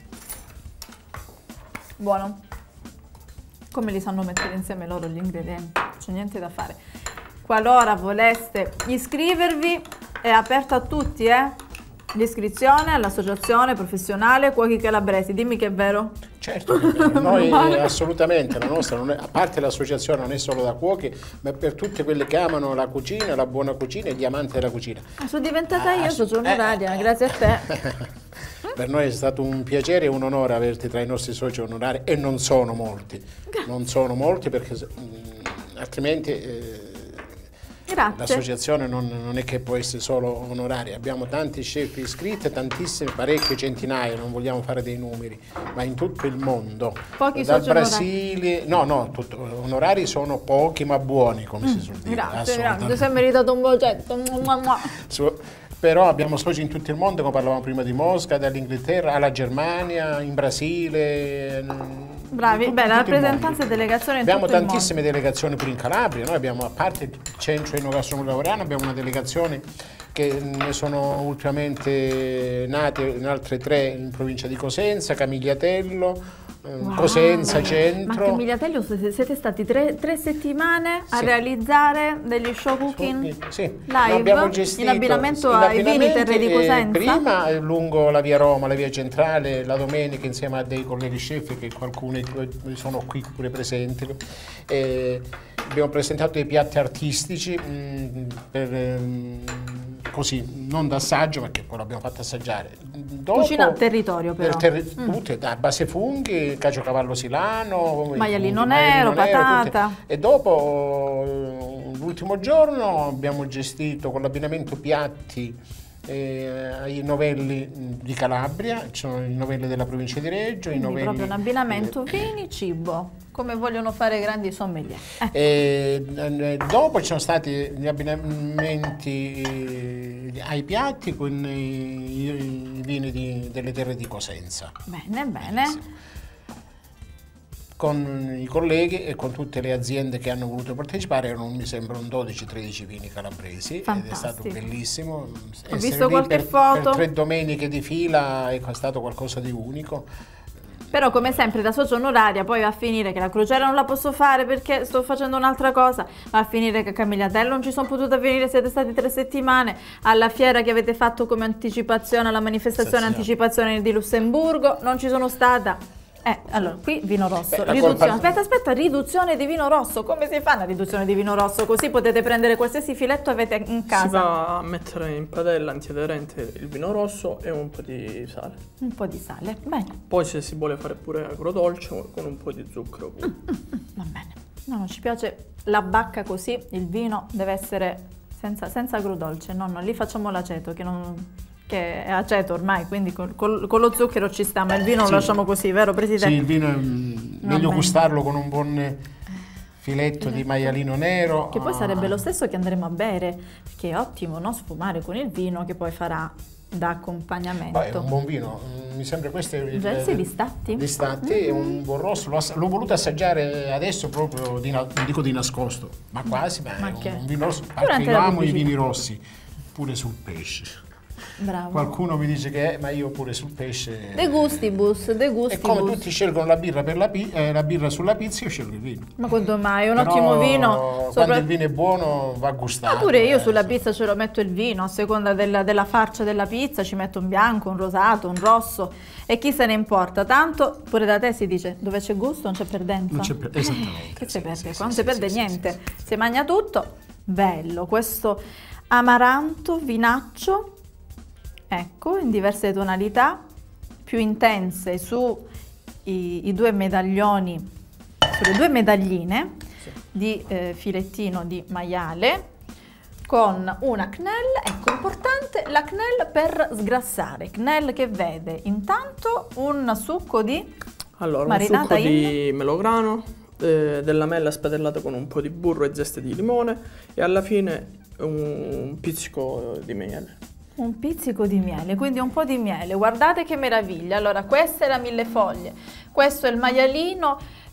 Buono. Come li sanno mettere insieme loro gli ingredienti? C'è niente da fare. Qualora voleste iscrivervi, è aperta a tutti, l'iscrizione all'associazione professionale Cuochi Calabresi. Dimmi che è vero.
Certo, noi assolutamente, la nostra, non è, a parte l'associazione, non è solo da cuochi, ma per tutte quelle che amano la cucina, la buona cucina e gli amanti della cucina.
Sono diventata io socio onoraria, grazie a te.
Per noi è stato un piacere e un onore averti tra i nostri soci onorari, e non sono molti, perché altrimenti l'associazione non è che può essere solo onoraria. Abbiamo tanti chef iscritti, tantissimi, parecchie centinaia, non vogliamo fare dei numeri, ma in tutto il mondo.
Pochi
dal
soci
Brasile, onorari sono pochi ma buoni, come si suol dire.
Grazie, si è meritato un bocetto.
Però abbiamo soci in tutto il mondo, come parlavamo prima di Mosca, dall'Inghilterra alla Germania, in Brasile.
Bravi, beh, la rappresentanza e delegazione in tutto il mondo.
Abbiamo tantissime delegazioni pure in Calabria, noi abbiamo, a parte il centro enogastronomico laureano, abbiamo una delegazione che ne sono ultimamente nate in altre 3 in provincia di Cosenza, Camigliatello, Cosenza Centro.
Ma Camigliatello siete stati 3 settimane a realizzare degli show cooking live in abbinamento ai vini Terre di Cosenza?
Prima lungo la via Roma, la via centrale, la domenica insieme a dei colleghi chef che qualcuno sono qui pure presenti. Abbiamo presentato dei piatti artistici così, non da assaggio, perché poi l'abbiamo fatto assaggiare.
Cucina territorio però.
Tutte, da base funghi, caciocavallo silano,
maialino nero, patata.
Tutte. E dopo, l'ultimo giorno, abbiamo gestito con l'abbinamento piatti ai novelli di Calabria, ci sono i novelli della provincia di Reggio.
Quindi proprio un abbinamento vini, cibo, come vogliono fare i grandi sommelier.
Dopo ci sono stati gli abbinamenti ai piatti con i vini delle terre di Cosenza.
Bene.
Benissimo. Con i colleghi e con tutte le aziende che hanno voluto partecipare, erano mi sembra un 12-13 vini calabresi.
Fantastico.
Ed è stato bellissimo.
Ho visto qualche foto.
Per 3 domeniche di fila è stato qualcosa di unico.
Però come sempre da socio onoraria poi va a finire che la crociera non la posso fare perché sto facendo un'altra cosa, va a finire che a Camigliatello non ci sono potuta venire, siete stati 3 settimane, alla fiera che avete fatto come anticipazione, alla manifestazione anticipazione di Lussemburgo, non ci sono stata. Allora, qui vino rosso, riduzione, aspetta, riduzione di vino rosso, come si fa una riduzione di vino rosso? Così potete prendere qualsiasi filetto avete in casa.
Si va a mettere in padella antiaderente il vino rosso e un po' di sale.
Un po' di sale, bene.
Poi se si vuole fare pure agrodolce con un po' di zucchero.
Va bene, no, non ci piace la bacca così, il vino deve essere senza agrodolce, no, lì facciamo l'aceto che è aceto ormai, quindi con lo zucchero ci sta, ma il vino lo lasciamo così, vero Presidente?
Sì, il vino è meglio gustarlo con un buon filetto di maialino nero.
Che poi sarebbe lo stesso che andremo a bere, perché è ottimo, no? Sfumare con il vino che poi farà da accompagnamento.
È un buon vino, mi sembra questo
di Statti?
Di Statti, è un buon rosso, l'ho voluto assaggiare adesso proprio, non dico di nascosto, ma quasi, è un vino rosso, perché io amo i vini rossi, pure sul pesce.
Bravo.
Qualcuno mi dice che ma io pure sul pesce.
De gustibus.
E come tutti scelgono la birra la birra sulla pizza, io scelgo il vino.
Ma quando mai? Un ottimo vino.
Quando il vino è buono va gustato.
Ma pure io sulla pizza ce lo metto il vino, a seconda della farcia della pizza, ci metto un bianco, un rosato, un rosso. E chi se ne importa? Tanto pure da te si dice dove c'è gusto non c'è perdenza.
Non c'è esattamente.
Che si perde? Qua non si perde niente. Si mangia tutto. Bello, questo amaranto, vinaccio. Ecco, in diverse tonalità, più intense su i 2 medaglioni, sulle 2 medagline di filettino di maiale con una quenelle, ecco importante, la quenelle per sgrassare, quenelle che vede intanto un succo di marinata
un succo di melograno, della mela spadellata con un po' di burro e zeste di limone e alla fine un pizzico di miele.
Un pizzico di miele, quindi un po' di miele, guardate che meraviglia. Allora questa è la millefoglie, questo è il maialino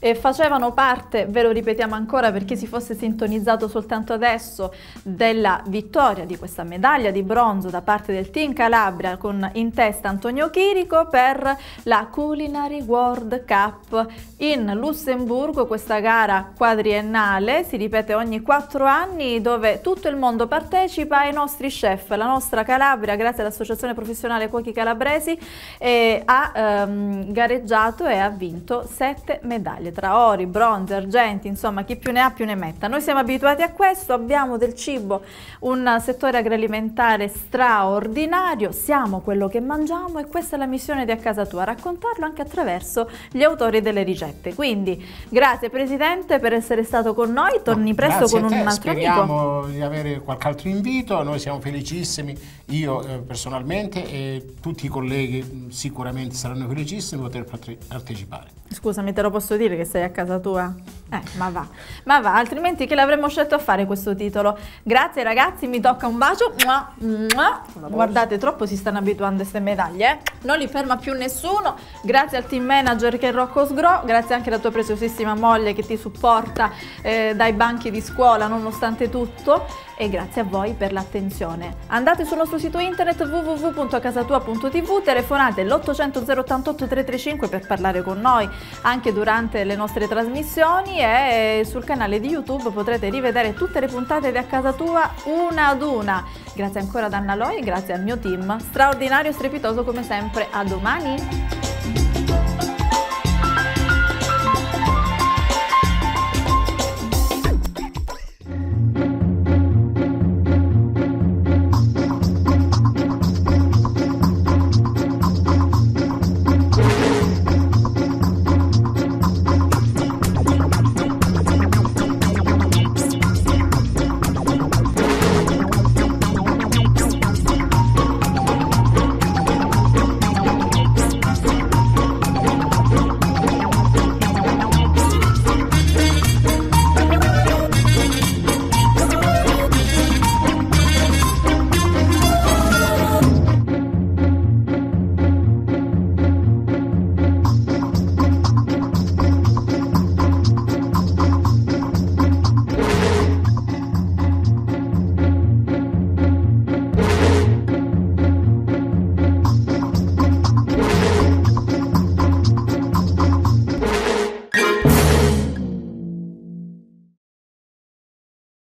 facevano parte, ve lo ripetiamo ancora per chi si fosse sintonizzato soltanto adesso, della vittoria di questa medaglia di bronzo da parte del Team Calabria con in testa Antonio Chirico per la Culinary World Cup in Lussemburgo. Questa gara quadriennale si ripete ogni 4 anni, dove tutto il mondo partecipa e i nostri chef, la nostra Calabria, grazie all'Associazione Professionale Cuochi Calabresi, ha gareggiato e ha vinto 7 medaglie tra ori, bronzi, argenti, insomma chi più ne ha più ne metta. Noi siamo abituati a questo, abbiamo del cibo un settore agroalimentare straordinario, siamo quello che mangiamo e questa è la missione di A Casa Tua, raccontarlo anche attraverso gli autori delle ricette. Quindi grazie Presidente per essere stato con noi, torni presto con un altro amico.
Speriamo di avere qualche altro invito, noi siamo felicissimi, io personalmente e tutti i colleghi sicuramente saranno felicissimi di poter partecipare.
Scusami, te lo posso dire che sei a casa tua? Ma va, altrimenti che l'avremmo scelto a fare questo titolo? Grazie ragazzi, mi tocca un bacio. Guardate, troppo si stanno abituando a queste medaglie, non li ferma più nessuno. Grazie al team manager che è Rocco Sgro, grazie anche alla tua preziosissima moglie che ti supporta dai banchi di scuola nonostante tutto, e grazie a voi per l'attenzione. Andate sul nostro sito internet www.acasatua.tv, telefonate l'800 088 335 per parlare con noi anche durante le nostre trasmissioni, e sul canale di YouTube potrete rivedere tutte le puntate di A Casa Tua una ad una. Grazie ancora ad Anna Loi e grazie al mio team straordinario e strepitoso come sempre. A domani!